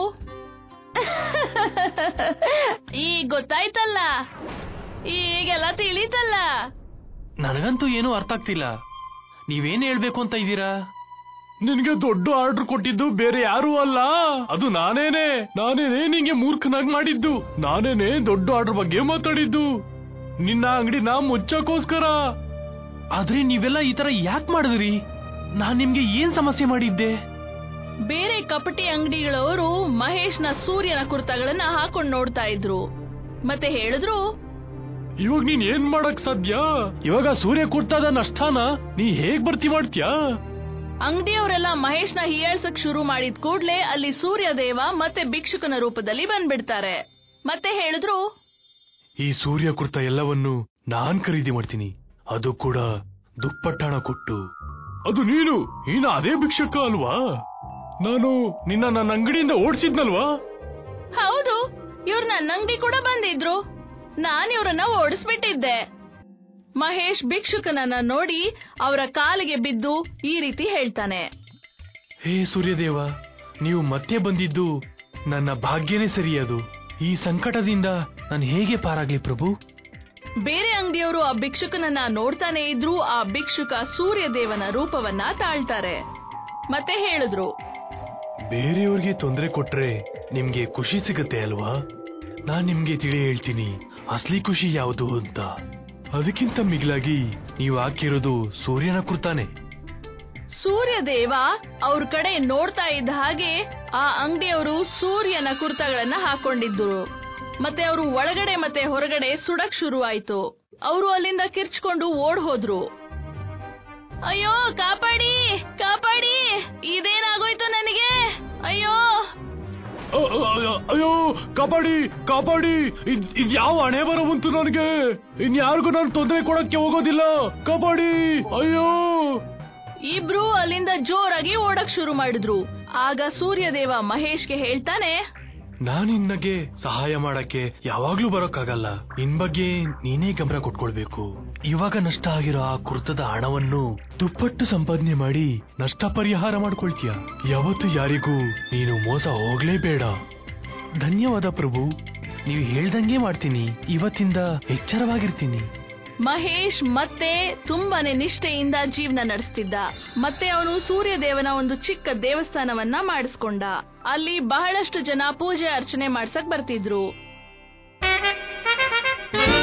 ಈಗ ಗೊತ್ತಾಯ್ತಲ್ಲ, ಈಗೆಲ್ಲ ತಿಳಿತಲ್ಲ. ನನಗಂತೂ ಏನೂ ಅರ್ಥ ಆಗ್ತಿಲ್ಲ. ನೀವೇನ್ ಹೇಳ್ಬೇಕು ಅಂತ ಇದ್ದೀರಾ? ನಿನ್ಗೆ ದೊಡ್ಡ ಆರ್ಡರ್ ಕೊಟ್ಟಿದ್ದು ಬೇರೆ ಯಾರೂ ಅಲ್ಲ, ಅದು ನಾನೇನೆ. ನಾನೇನೆ ನಿಂಗೆ ಮೂರ್ಖನಾಗಿ ಮಾಡಿದ್ದು. ನಾನೇನೆ ದೊಡ್ಡ ಆರ್ಡರ್ ಬಗ್ಗೆ ಮಾತಾಡಿದ್ದು, ನಿನ್ನ ಅಂಗಡಿನ ಮುಚ್ಚಕ್ಕೋಸ್ಕರ. ಆದ್ರೆ ನೀವೆಲ್ಲ ಈ ತರ ಯಾಕೆ ಮಾಡಿದ್ರಿ? ನಾನ್ ನಿಮ್ಗೆ ಏನ್ ಸಮಸ್ಯೆ ಮಾಡಿದ್ದೆ? ಬೇರೆ ಕಪಟಿ ಅಂಗಡಿಗಳವರು ಮಹೇಶ್ನ ಸೂರ್ಯನ ಕುರ್ತಗಳನ್ನ ಹಾಕೊಂಡ್ ನೋಡ್ತಾ ಇದ್ರು. ಮತ್ತೆ ಹೇಳಿದ್ರು, ಇವಾಗ ನೀನ್ ಏನ್ ಮಾಡಕ್ ಸಾಧ್ಯ? ಇವಾಗ ಸೂರ್ಯ ಕುರ್ತಾದ ನಷ್ಟನ ನೀ ಹೇಗ್ ಭರ್ತಿ ಮಾಡ್ತೀಯಾ? ಅಂಗಡಿಯವರೆಲ್ಲ ಮಹೇಶ್ನ ಹೀಯಾಳ್ಸಕ್ ಶುರು ಮಾಡಿದ ಕೂಡ್ಲೆ ಅಲ್ಲಿ ಸೂರ್ಯ ದೇವ ಮತ್ತೆ ಭಿಕ್ಷುಕನ ರೂಪದಲ್ಲಿ ಬಂದ್ಬಿಡ್ತಾರೆ. ಮತ್ತೆ ಹೇಳಿದ್ರು, ಈ ಸೂರ್ಯ ಕುರ್ತಾ ಎಲ್ಲವನ್ನು ನಾನ್ ಖರೀದಿ ಮಾಡ್ತೀನಿ, ಅದು ಕೂಡ ದುಪ್ಪಟ್ಟಣ ಕೊಟ್ಟು. ಅದು ನೀನು ನೀನು ಅದೇ ಭಿಕ್ಷುಕ ಅಲ್ವಾ? ನಾನು ನಿನ್ನ ನನ್ನ ಅಂಗಡಿಯಿಂದ ಓಡಿಸಿದ್ನಲ್ವಾ? ಹೌದು, ಇವ್ರು ನನ್ನ ಅಂಗಡಿ ಕೂಡ ಬಂದಿದ್ರು. ನಾನ್ ಇವ್ರನ್ನ ಓಡಿಸ್ಬಿಟ್ಟಿದ್ದೆ. ಮಹೇಶ್ ಭಿಕ್ಷುಕನನ್ನ ನೋಡಿ ಅವರ ಕಾಲಿಗೆ ಬಿದ್ದು ಈ ರೀತಿ ಹೇಳ್ತಾನೆ, ಹೇ ಸೂರ್ಯದೇವ, ನೀವು ಮತ್ತೆ ಬಂದಿದ್ದು ನನ್ನ ಭಾಗ್ಯನೇ ಸರಿಯದು. ಈ ಸಂಕಟದಿಂದ ನಾನು ಹೇಗೆ ಪಾರಾಗ್ಲಿ ಪ್ರಭು? ಬೇರೆ ಅಂಗಡಿಯವರು ಆ ಭಿಕ್ಷುಕನನ್ನ ನೋಡ್ತಾನೆ ಇದ್ರು. ಆ ಭಿಕ್ಷುಕ ಸೂರ್ಯದೇವನ ರೂಪವನ್ನ ತಾಳ್ತಾರೆ. ಮತ್ತೆ ಹೇಳಿದ್ರು, ಬೇರೆಯವ್ರಿಗೆ ತೊಂದರೆ ಕೊಟ್ರೆ ನಿಮ್ಗೆ ಖುಷಿ ಸಿಗತ್ತೆ ಅಲ್ವಾ? ನಾನ್ ನಿಮ್ಗೆ ತಿಳಿ ಹೇಳ್ತೀನಿ ಅಸಲಿ ಖುಷಿ ಯಾವುದು ಅಂತ. ಅದಕ್ಕಿಂತ ಮಿಗಿಲಾಗಿ ನೀವು ಹಾಕಿರೋದು ಸೂರ್ಯನ ಕುರ್ತಾನೆ. ಸೂರ್ಯದೇವ ಅವ್ರ ಕಡೆ ನೋಡ್ತಾ ಇದ್ದ ಹಾಗೆ ಆ ಅಂಗಡಿಯವರು ಸೂರ್ಯನ ಕುರ್ತಗಳನ್ನ ಹಾಕೊಂಡಿದ್ರು. ಮತ್ತೆ ಅವರು ಒಳಗಡೆ ಮತ್ತೆ ಹೊರಗಡೆ ಸುಡಕ್ ಶುರು ಆಯ್ತು. ಅವರು ಅಲ್ಲಿಂದ ಕಿರ್ಚ್ಕೊಂಡು ಓಡ್ ಹೋದ್ರು. ಅಯ್ಯೋ ಕಾಪಾಡಿ ಕಾಪಾಡಿ, ಇದೇನಾಗೋಯ್ತು ನನಗೆ, ಅಯ್ಯೋ ಅಯ್ಯೋ ಕಾಪಾಡಿ ಕಾಪಾಡಿ, ಇದ್ ಯಾವ ಹಣೆ ಬರ ಬಂತು ನನಗೆ? ಇನ್ಯಾರಿಗೂ ನಾನು ತೊಂದರೆ ಕೊಡಕ್ಕೆ ಹೋಗೋದಿಲ್ಲ, ಕಾಪಾಡಿ, ಅಯ್ಯೋ. ಇಬ್ರು ಅಲ್ಲಿಂದ ಜೋರಾಗಿ ಓಡಕ್ ಶುರು ಮಾಡಿದ್ರು. ಆಗ ಸೂರ್ಯದೇವ ಮಹೇಶ್ಗೆ ಹೇಳ್ತಾನೆ, ನಾನ್ ನಿನ್ನಗೆ ಸಹಾಯ ಮಾಡಕ್ಕೆ ಯಾವಾಗ್ಲೂ ಬರೋಕ್ಕಾಗಲ್ಲ. ನಿನ್ ಬಗ್ಗೆ ನೀನೇ ಗಮನ ಕೊಟ್ಕೊಳ್ಬೇಕು. ಇವಾಗ ನಷ್ಟ ಆಗಿರೋ ಆ ಕುರ್ತದ ಹಣವನ್ನು ದುಪ್ಪಟ್ಟು ಸಂಪಾದನೆ ಮಾಡಿ ನಷ್ಟ ಪರಿಹಾರ ಮಾಡ್ಕೊಳ್ತೀಯ. ಯಾವತ್ತು ಯಾರಿಗೂ ನೀನು ಮೋಸ ಹೋಗ್ಲೇಬೇಡ. ಧನ್ಯವಾದ ಪ್ರಭು, ನೀವು ಹೇಳ್ದಂಗೆ ಮಾಡ್ತೀನಿ. ಇವತ್ತಿಂದ ಎಚ್ಚರವಾಗಿರ್ತೀನಿ. ಮಹೇಶ್ ಮತ್ತೆ ತುಂಬಾನೇ ನಿಷ್ಠೆಯಿಂದ ಜೀವನ ನಡೆಸ್ತಿದ್ದ. ಮತ್ತೆ ಅವನು ಸೂರ್ಯ ದೇವನ ಒಂದು ಚಿಕ್ಕ ದೇವಸ್ಥಾನವನ್ನ ಮಾಡಿಸ್ಕೊಂಡ. ಅಲ್ಲಿ ಬಹಳಷ್ಟು ಜನ ಪೂಜೆ ಅರ್ಚನೆ ಮಾಡ್ಸಕ್ ಬರ್ತಿದ್ರು.